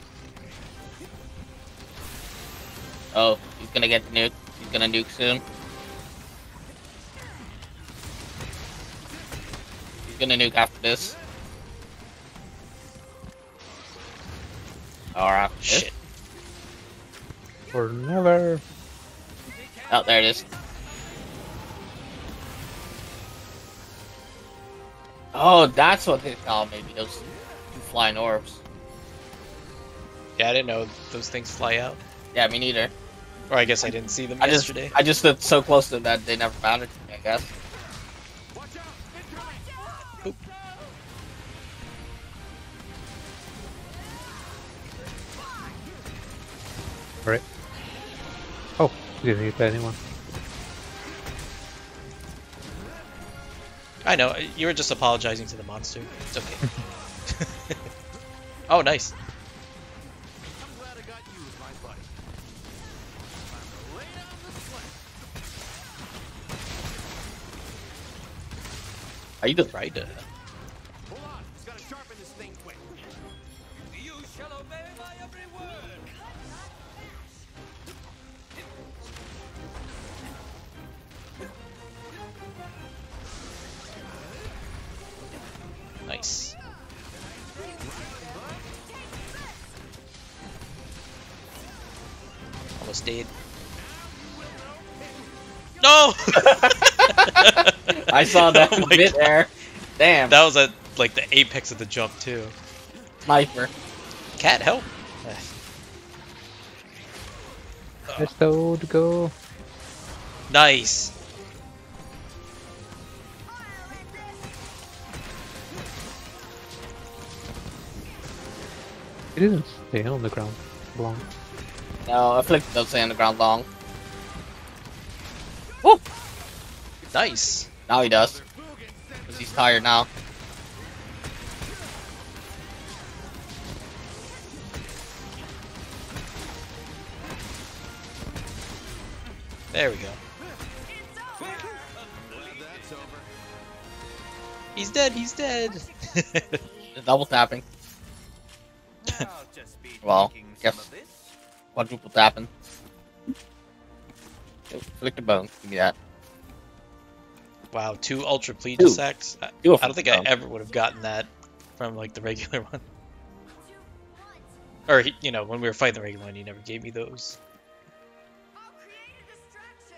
Oh, he's gonna get nuked. He's gonna nuke soon. He's gonna nuke after this. Alright. Shit. Or never. Oh, there it is. Oh, that's what they call maybe those two flying orbs. Yeah, I didn't know those things fly out. Yeah, me neither. Or I guess I didn't see them I yesterday. just stood so close to them that they never mattered to me, I guess. Oop. Alright. Oh, didn't hit anyone. I know, you were just apologizing to the monster. It's okay. Oh, nice. I'm glad I got you as my buddy. Time to lay down the slam. Are you the Right. Hold on, just gotta sharpen this thing quick. You shall obey my every word. Nice. Almost dead. No! I saw that Oh in my mid-air. Damn. That was at like the apex of the jump too. Sniper. Cat, help! Let's go. Nice. It didn't stay on the ground long. No, Afflicted don't stay on the ground long. Woo! Nice. Now he does. Because he's tired now. There we go. Glad that's over. He's dead, he's dead. Just double tapping. I'll just be Well, taking some guess- of this. Quadruple tapping. Flick the bone. Give me that. Wow, 2 Ultra Plegis acts. I Do a don't think I bone. ever would have gotten that from like the regular one. Or, you know, when we were fighting the regular one, he never gave me those. I'll create a distraction.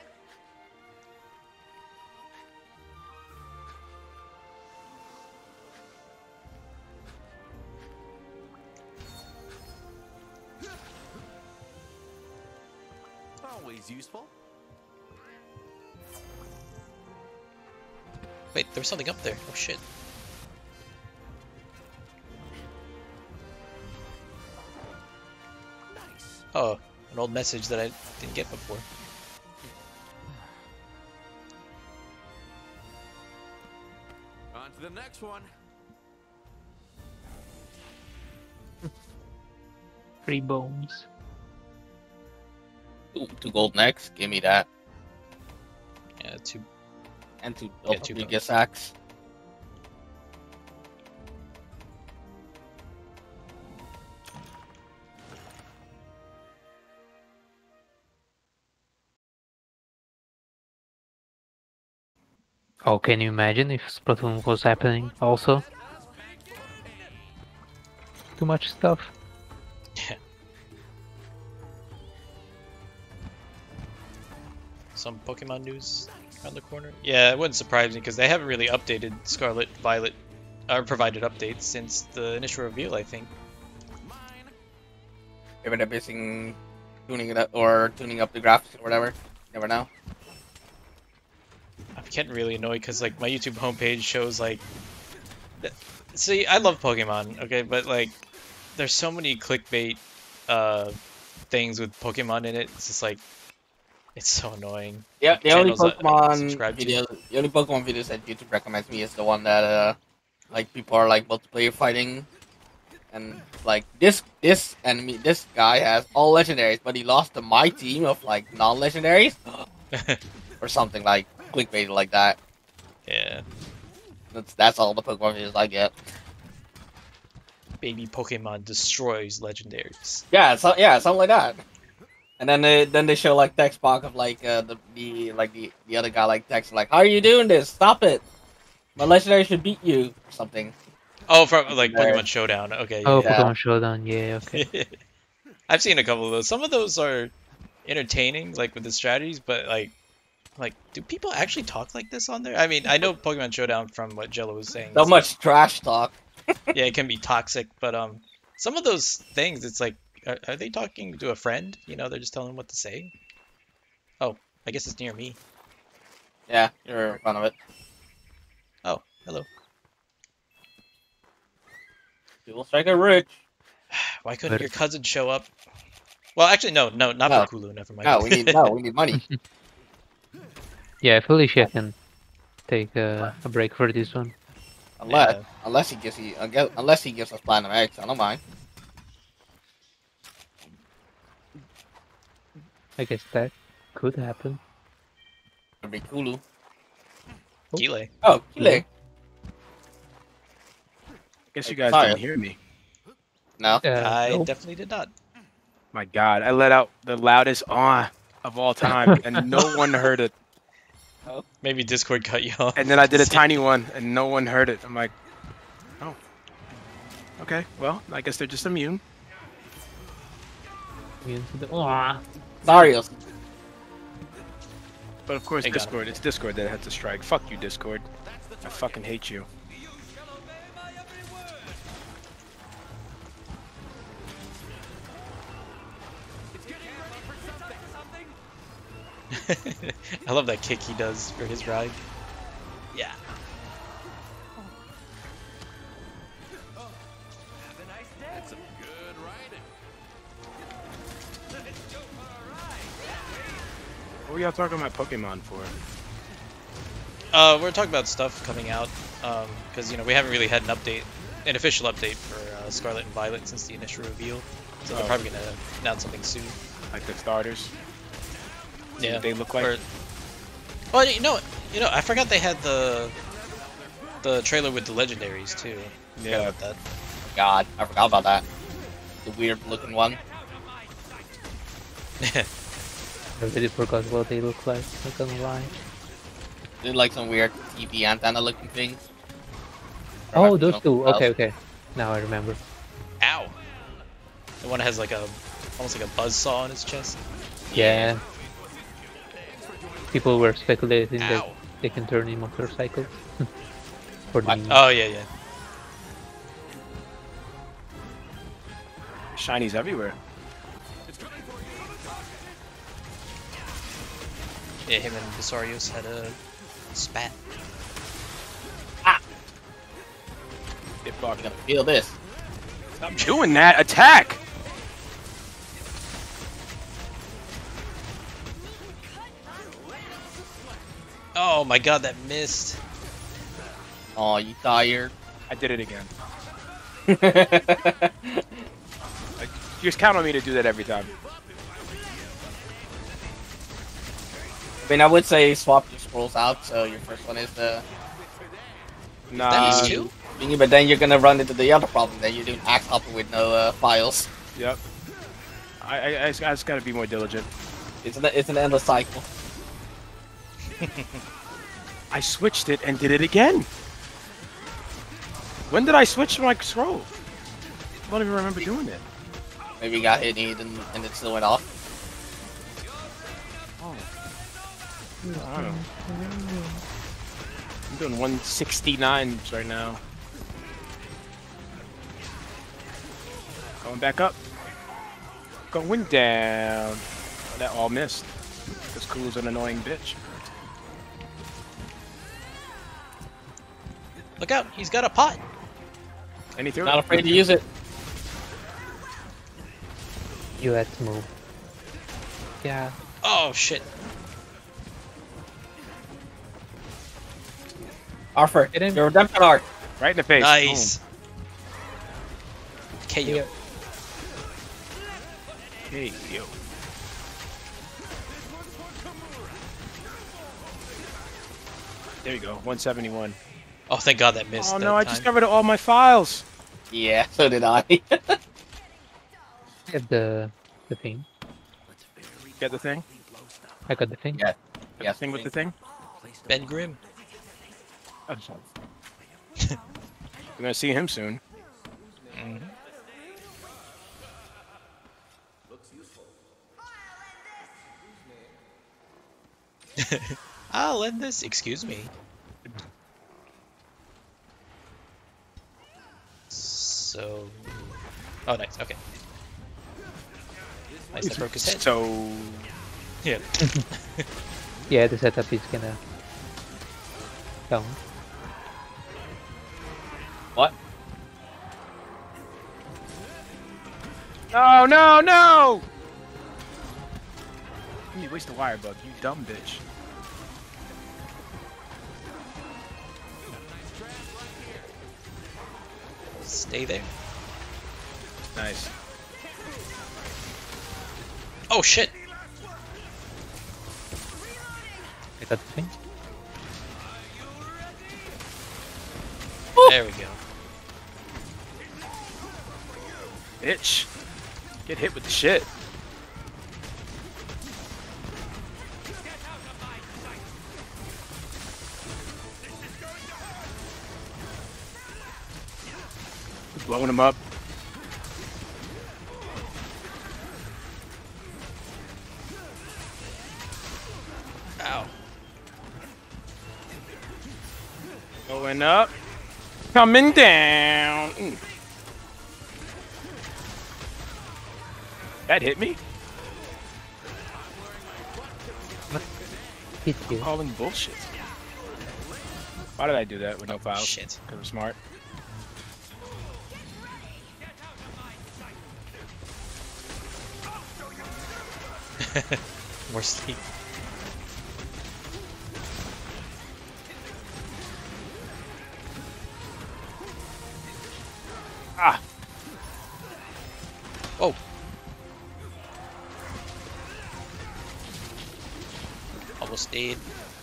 Always useful. Wait, there was something up there. Oh shit. Nice. Oh, an old message that I didn't get before. On to the next one. 3 bones. Two gold necks. Give me that. Yeah, 2. And two Yeah, two Ultra sacks. Oh, can you imagine if Splatoon was happening also? too much stuff. Some Pokemon news around the corner. Yeah, it wouldn't surprise me because they haven't really updated Scarlet, Violet, or provided updates since the initial reveal, I think. Maybe they're busy tuning it up or tuning up the graphics or whatever. Never know. I'm getting really annoyed because like my YouTube homepage shows like. See, I love Pokemon, okay, but like, there's so many clickbait things with Pokemon in it. It's just like, it's so annoying. Yeah, the only Channels that I Pokemon subscribe to. videos that YouTube recommends me is the one that like people are like multiplayer fighting, and like this enemy, this guy has all legendaries, but he lost to my team of like non-legendaries or something like clickbait like that. Yeah. That's all the Pokemon videos I get. Baby Pokemon destroys legendaries. Yeah, something like that. And then they show like text box of like the other guy like text like, how are you doing this? Stop it! My legendary should beat you or something. Oh, from like There. Pokemon Showdown. Okay. Oh, Yeah. Pokemon Showdown. Yeah, okay. Yeah. I've seen a couple of those. Some of those are entertaining, like with the strategies, but like, do people actually talk like this on there? I mean, I know Pokemon Showdown from what Jello was saying. So is, much trash talk. yeah, it can be toxic, but some of those things, it's like, are they talking to a friend? You know, they're just telling them what to say. Oh, I guess it's near me. Yeah, you're in front of it. Oh, hello. Dual Striker Rich. Why couldn't your cousin show up? Well, actually, no, not No. for Kulu. Never mind. No, we need money. Yeah, Felicia can take a break for this one. Unless he gives us Platinum X, I don't mind. I guess that could happen. It'd be Kulu. Gile. Oh, Kile. Guess you guys Sorry. didn't hear me. No. I Nope. definitely did not. My God, I let out the loudest "ah" of all time, and no one heard it. Maybe Discord cut you off. And then I did a tiny one, and no one heard it. I'm like, oh, okay. Well, I guess they're just immune. Darius. But of course, They got Discord. It's Discord that had to strike. Fuck you, Discord. I fucking hate you. You shall obey my every word. It's getting ready for something. I love that kick he does for his ride. Yeah. Have a nice day. That's some good riding. Let's go for a ride. What were y'all talking about Pokemon for? We're talking about stuff coming out, because you know we haven't really had an official update for Scarlet and Violet since the initial reveal. So they're Oh. probably gonna announce something soon. Like the starters? Yeah. What they look like? Or- oh, you know, I forgot they had the trailer with the legendaries too. Forgot Yeah. about that. God, I forgot about that. The weird looking one. I really forgot what they look like, not gonna lie. Did like some weird TV antenna looking things. Oh, Or, those you know, two. else. Okay. Now I remember. Ow! The one that has like almost like a buzzsaw on his chest. Yeah. People were speculating that Ow! they can turn in motorcycles. For the What? Oh yeah. Shinies everywhere. Yeah, him and Visarius had a spat. Get I'm fucked. gonna feel this. Stop doing that! Attack! Oh my god, that missed. Oh, you tired? I did it again. You just count on me to do that every time. I mean, I would say swap your scrolls out, so your first one is the Nah. That is two? thingy, but then you're gonna run into the other problem. Then you're doing axe hopper with no files. Yep. I just gotta be more diligent. It's an endless cycle. I switched it and did it again. When did I switch my scroll? I don't even remember doing it. Maybe you got hit and it still went off. I don't know. I'm doing 169 right now. Going back up. Going down. Oh, that all missed. Because Cool's an annoying bitch. Look out, he's got a pot. And he threw Not it. afraid to use it. You had to move. Yeah. Oh shit. Arthur, Hit him. your redemption arc. Right in the face. Nice. KO. Yeah. Boom. Hey, yo. There you go. 171. Oh, thank God that missed. Oh that no, I time. just got rid of all my files. Yeah, so did I. I have the thing. Get the thing? I got the thing. Yeah. Got Yeah, the thing with the thing? Ben Grimm. Oh, We're gonna see him soon. Mhm. I'll end this. Excuse me. So. Oh, nice. Okay. Nice. I broke his head. So Yeah. Yeah, the setup is gonna down. What? no, no, no! You waste the wire, bug. You dumb bitch. Stay there. Nice. Oh shit. I got the thing. There we go. Bitch. Get hit with the shit. Blowing him up. Ow. Going up. Coming down. That hit me? Hit you. Calling bullshit. Why did I do that with no Oh, files? shit. Because I'm smart. More sleep. Ah! Oh. Almost dead.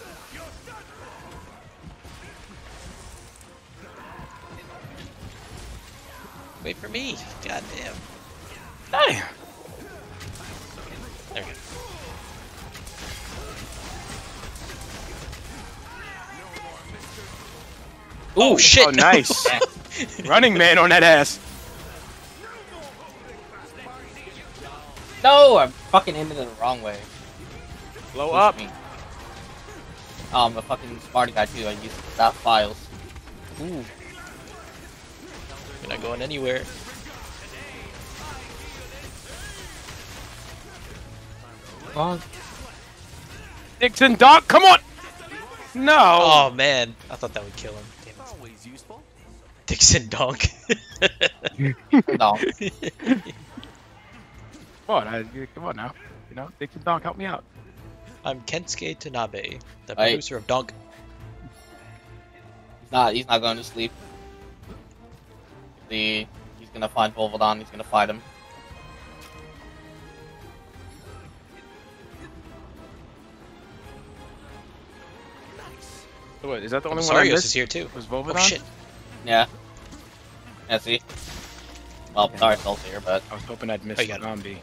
Wait for me. God damn. Damn! There we go. Oh shit! Oh, nice. Running man on that ass. No, I fucking ended it the wrong way. Blow Push up. me. I'm a fucking smarty guy too. I use that files. Ooh. You're not going anywhere. Oh, Dixon Doc, come on! No! Oh man, I thought that would kill him. Damn it. Always useful. Dixon Donk. No. Come on now. You know, Dixon Doc, help me out. I'm Kensuke Tanabe, the Hey. producer of Donk. He's not going to sleep. He's gonna find Volvodon, he's gonna fight him. So what, is that the only one I Sarios missed? is here too. Was Oh Volvodon? shit. Yeah. Yeah, see? Well, sorry, it's also here, but I was hoping I'd miss Oh, you got it. Zombie.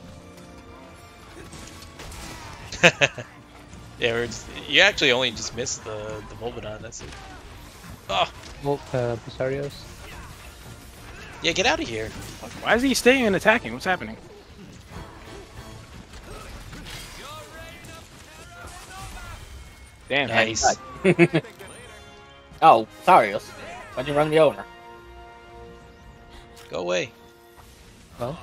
Yeah, you actually only just missed the Volvodon, that's it. Oh, Basarios. Yeah, get out of here. Why is he staying and attacking? What's happening? Damn. Nice. Oh, sorry. Why'd you run me over? Go away. Well,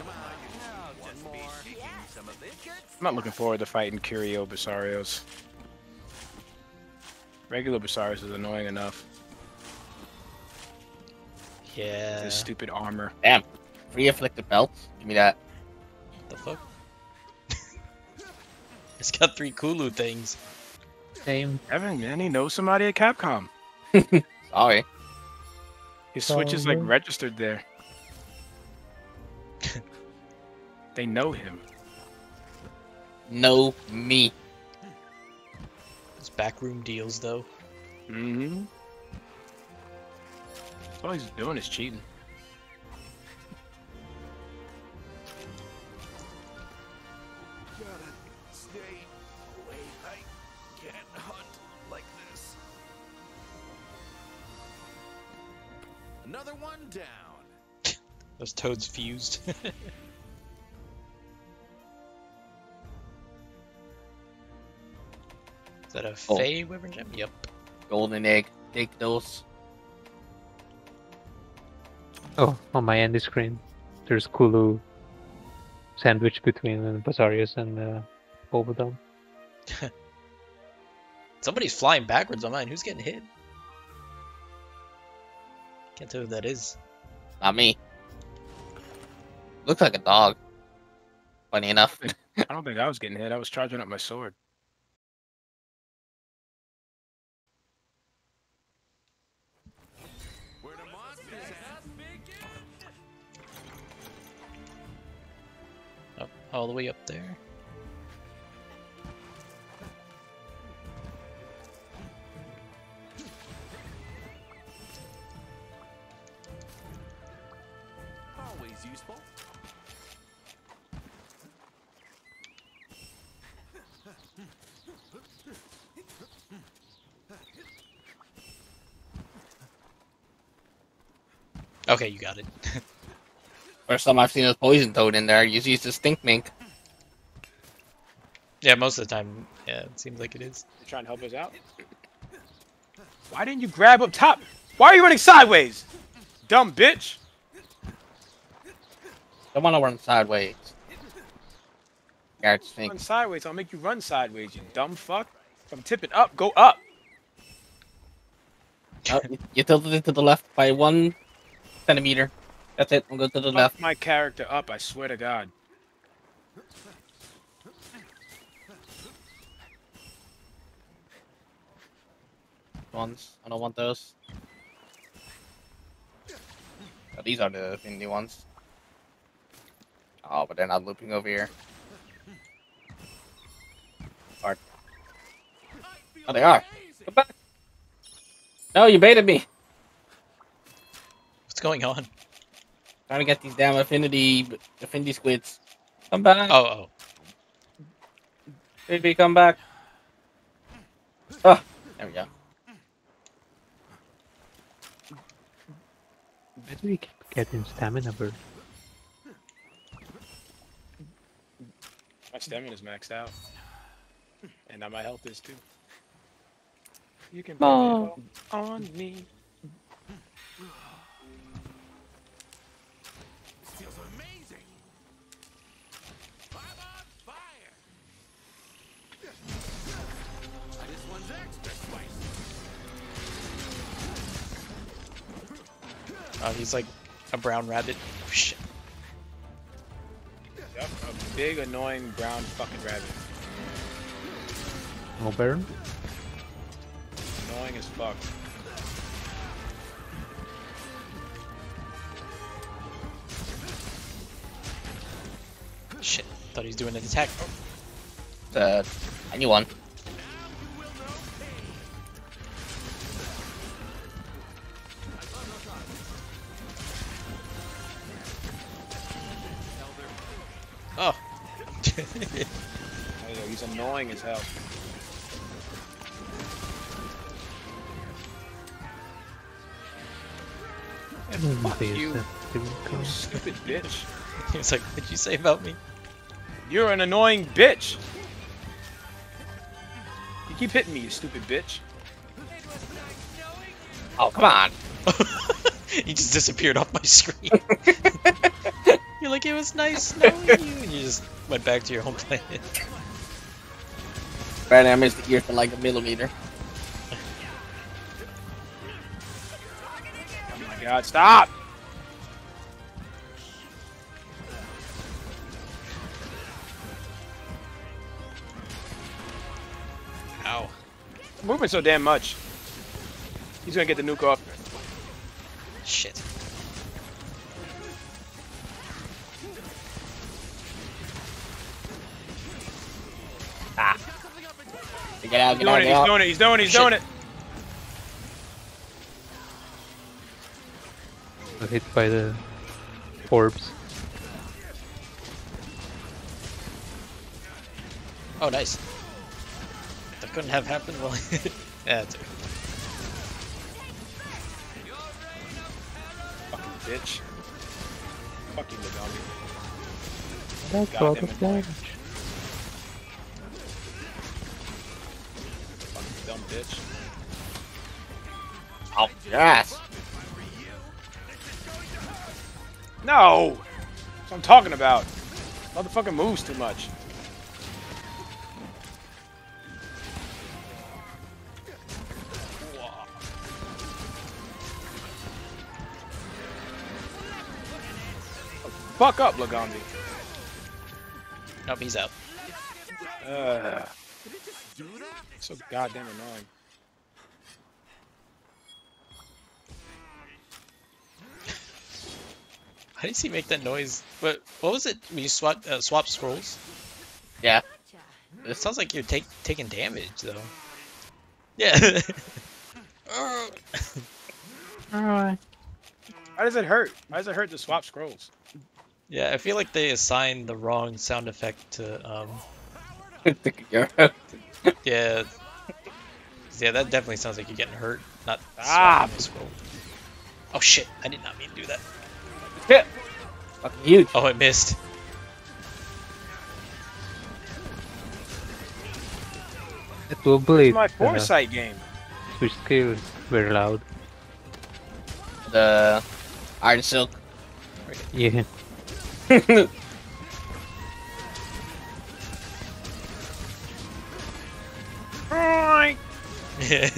I'm not looking forward to fighting Curio Basarios. Regular Basarios is annoying enough. Yeah. This stupid armor. Damn. Free afflicted belts. Give me that. The fuck? It's got 3 Kulu things. same. Evan, man, he knows somebody at Capcom. Sorry. His Switch is like Sorry. registered there. They know him. No me. Those backroom deals, though. Mm-hmm. All he's doing is cheating. Gotta stay away. I can't hunt like this. Another one down. Those toads fused. Is that a Oh. Fey Wyvern Gem? Yep. Golden egg. Take those. Oh, on my end screen, there's Kulu sandwiched between Basarius and Bulbadom. Somebody's flying backwards on mine. Who's getting hit? Can't tell who that is. Not me. Looks like a dog. Funny enough. I don't think I was getting hit. I was charging up my sword. Where the monsters at? Up, all the way up there. Always useful. Okay, you got it. First time I've seen a poison toad in there. Usually it's a stink mink. Yeah, most of the time, yeah, it seems like it is. You trying to help us out? Why didn't you grab up top? Why are you running sideways? Dumb bitch. Don't want to run sideways. Garrett stink. Run sideways. I'll make you run sideways, you dumb fuck. If I'm tipping up, go up. Oh, you tilted it to the left by 1 centimeter. That's it. I'm going to the Fuck left. my character up, I swear to God. Ones. I don't want those. Oh, these are the Infinity ones. Oh, but they're not looping over here. Hard. Oh, they are. Come back. No, you baited me. What's going on? Trying to get these damn affinity squids. Come back. Oh, Baby, come back. Oh, there we go. Why do we keep getting stamina burst? My stamina's maxed out. And now my health is too. You can blame it all on me. This feels amazing. I'm on fire. This one's extra spicy. oh, he's like a brown rabbit. Oh, shit. Yep, a big annoying brown fucking rabbit. No Baron? Annoying as fuck. Shit. Thought he was doing an attack. I knew one. Oh. Oh, yeah, he's annoying as hell. Everyone Fuck says you. that. Didn't You come. stupid bitch. He's like, what'd you say about me? You're an annoying bitch. You keep hitting me, you stupid bitch. Oh, come on. He just disappeared off my screen. You're like, it was nice knowing you, and you just went back to your home planet. Apparently I missed the ear for like a millimeter. Oh my god, stop! Ow. I'm moving so damn much. He's gonna get the nuke off. Shit. Get out, He's get out, doing it, get he's out. doing it, he's doing it, he's Shit. doing it. Got hit by the orbs. Oh, nice. That couldn't have happened while. Yeah, it's okay. Fucking bitch. Fuck you, Legami. That's God a lot damn of it. damage. Fucking dumb bitch. Oh, yes. No! That's what I'm talking about. Motherfucker moves too much. Fuck up, Legami. Nope, he's out. So goddamn annoying. Why does he make that noise? What was it when you swap scrolls? Yeah. It sounds like you're taking damage though. Yeah. Alright. Why does it hurt? Why does it hurt to swap scrolls? Yeah, I feel like they assigned the wrong sound effect to yeah. Yeah, that definitely sounds like you're getting hurt, not Ah. swapping the scroll. Oh shit, I did not mean to do that. Hit. Fucking huge. Oh, it missed. It will bleed. It's my foresight game. Switch skill is very loud. The Iron Silk. Yeah. Yeah.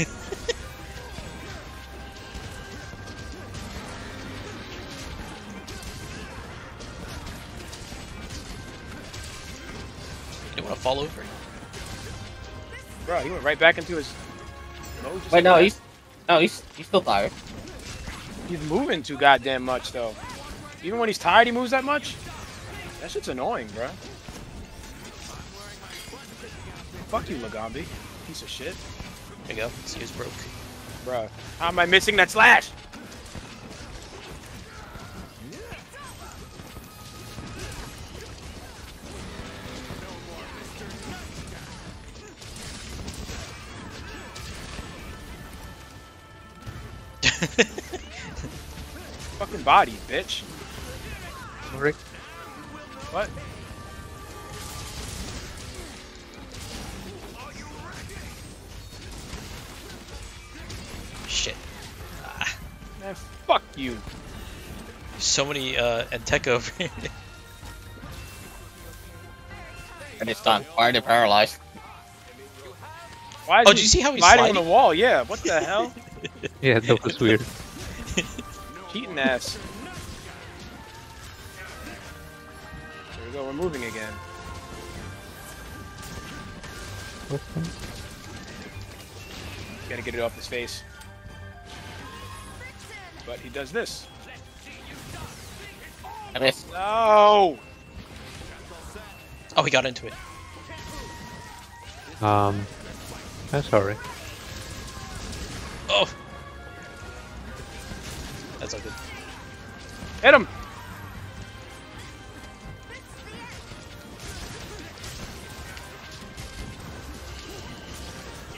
You want to fall over? Bro, he went right back into his mode. just Wait, like no, that. he's still tired. He's moving too goddamn much though. Even when he's tired, he moves that much. That shit's annoying, bro. Fuck you, Legami. Piece of shit. There you go. Sears broke. Bro, how am I missing that slash? Fucking body, bitch. Rick. What? Shit. Man, fuck you. So many Anteka over here. And it's done. Why are they paralyzed? Why is Oh, he did you see how he's sliding on sliding? the wall? Yeah, what the hell? Yeah, that was weird. Cheating ass. There we go, we're moving again. What's that? Gotta get it off his face. But he does this. I missed. No! Oh, he got into it. I'm sorry. Oh. That's all good. Hit him!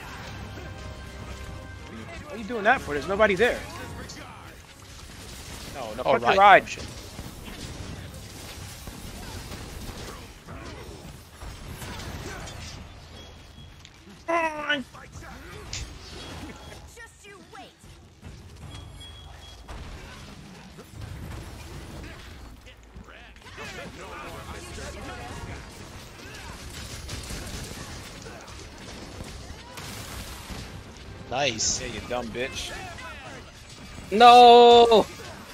What are you doing that for? There's nobody there. No, no, Oh, fuck right. your ride. Shit. Just you wait. Nice. Yeah, you dumb bitch. No!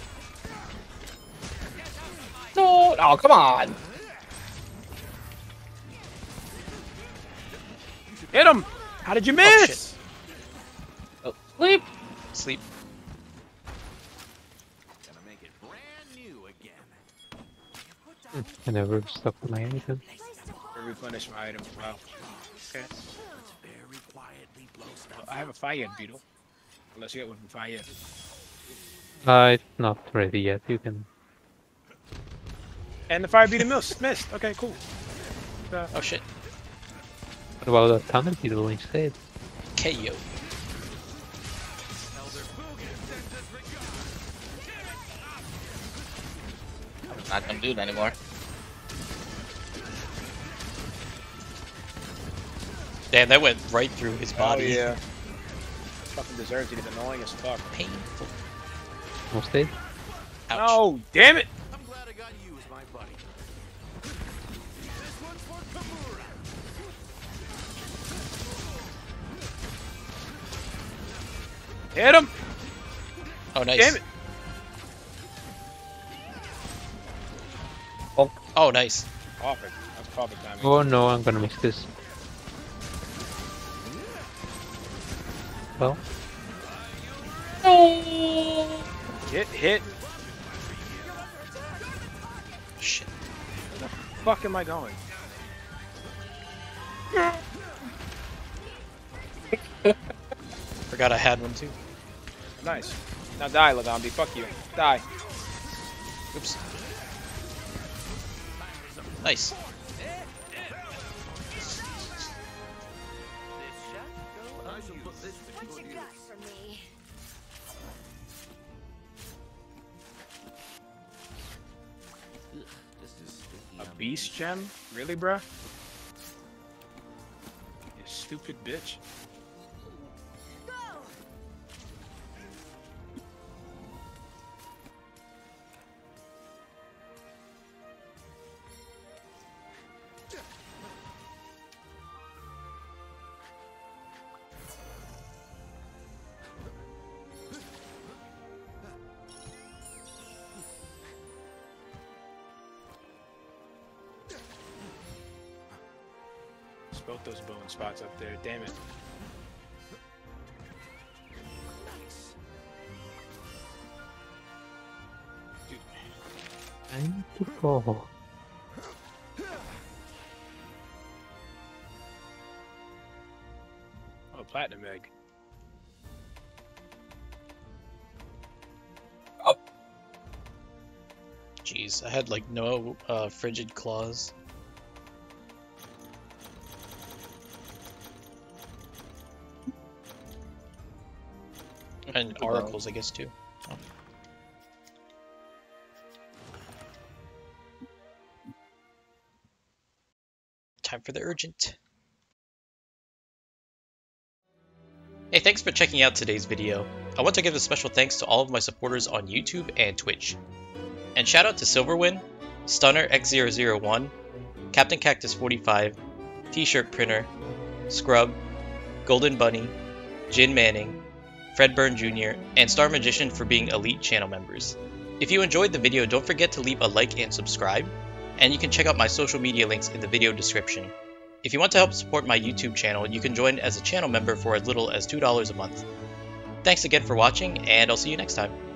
No! Oh, come on! Hit him! How did you Oh, shit. miss? Oh, sleep! Sleep. Gonna make it brand new again. I never stuck with my item. Replenish my item. Wow. Okay. Let's very quietly blow stuff. I have a fire beetle. Unless you get one from fire. It's not ready yet. You can. And the fire beetle missed. Okay, cool. Oh shit. What about the thunder beetle instead? KO. Not gonna do it anymore. Damn, that went right through his body. Oh yeah. Fucking deserves it. He's annoying as fuck. Painful. Almost dead. Ouch. No, damn it! I'm glad I got you as my buddy. This one's for Kimura. Hit him! Oh, nice. Damn it! Oh, nice. Perfect. That's perfect timing. Oh no, I'm gonna miss this. Well, Hit. Shit. Fuck am I going? Forgot I had one too. Nice. Now die, Lagambi. Fuck you. Die. Oops. Nice. I shall put this to What good you use. got for me? This is sticky. A beast gem? Really, bruh? You stupid bitch. Go! It's both those bone spots up there. Damn it. Dude, I need to go. oh, platinum egg. Jeez, I had like no frigid claws. And oracles, I guess, too. Oh. Time for the urgent. Hey, thanks for checking out today's video. I want to give a special thanks to all of my supporters on YouTube and Twitch. And shout out to Silverwin, Stunner X001, Captain Cactus 45, T-shirt Printer, Scrub, Golden Bunny, Jin Manning, Fred Byrne Jr., and Star Magician for being elite channel members. If you enjoyed the video, don't forget to leave a like and subscribe, and you can check out my social media links in the video description. If you want to help support my YouTube channel, you can join as a channel member for as little as $2 a month. Thanks again for watching, and I'll see you next time.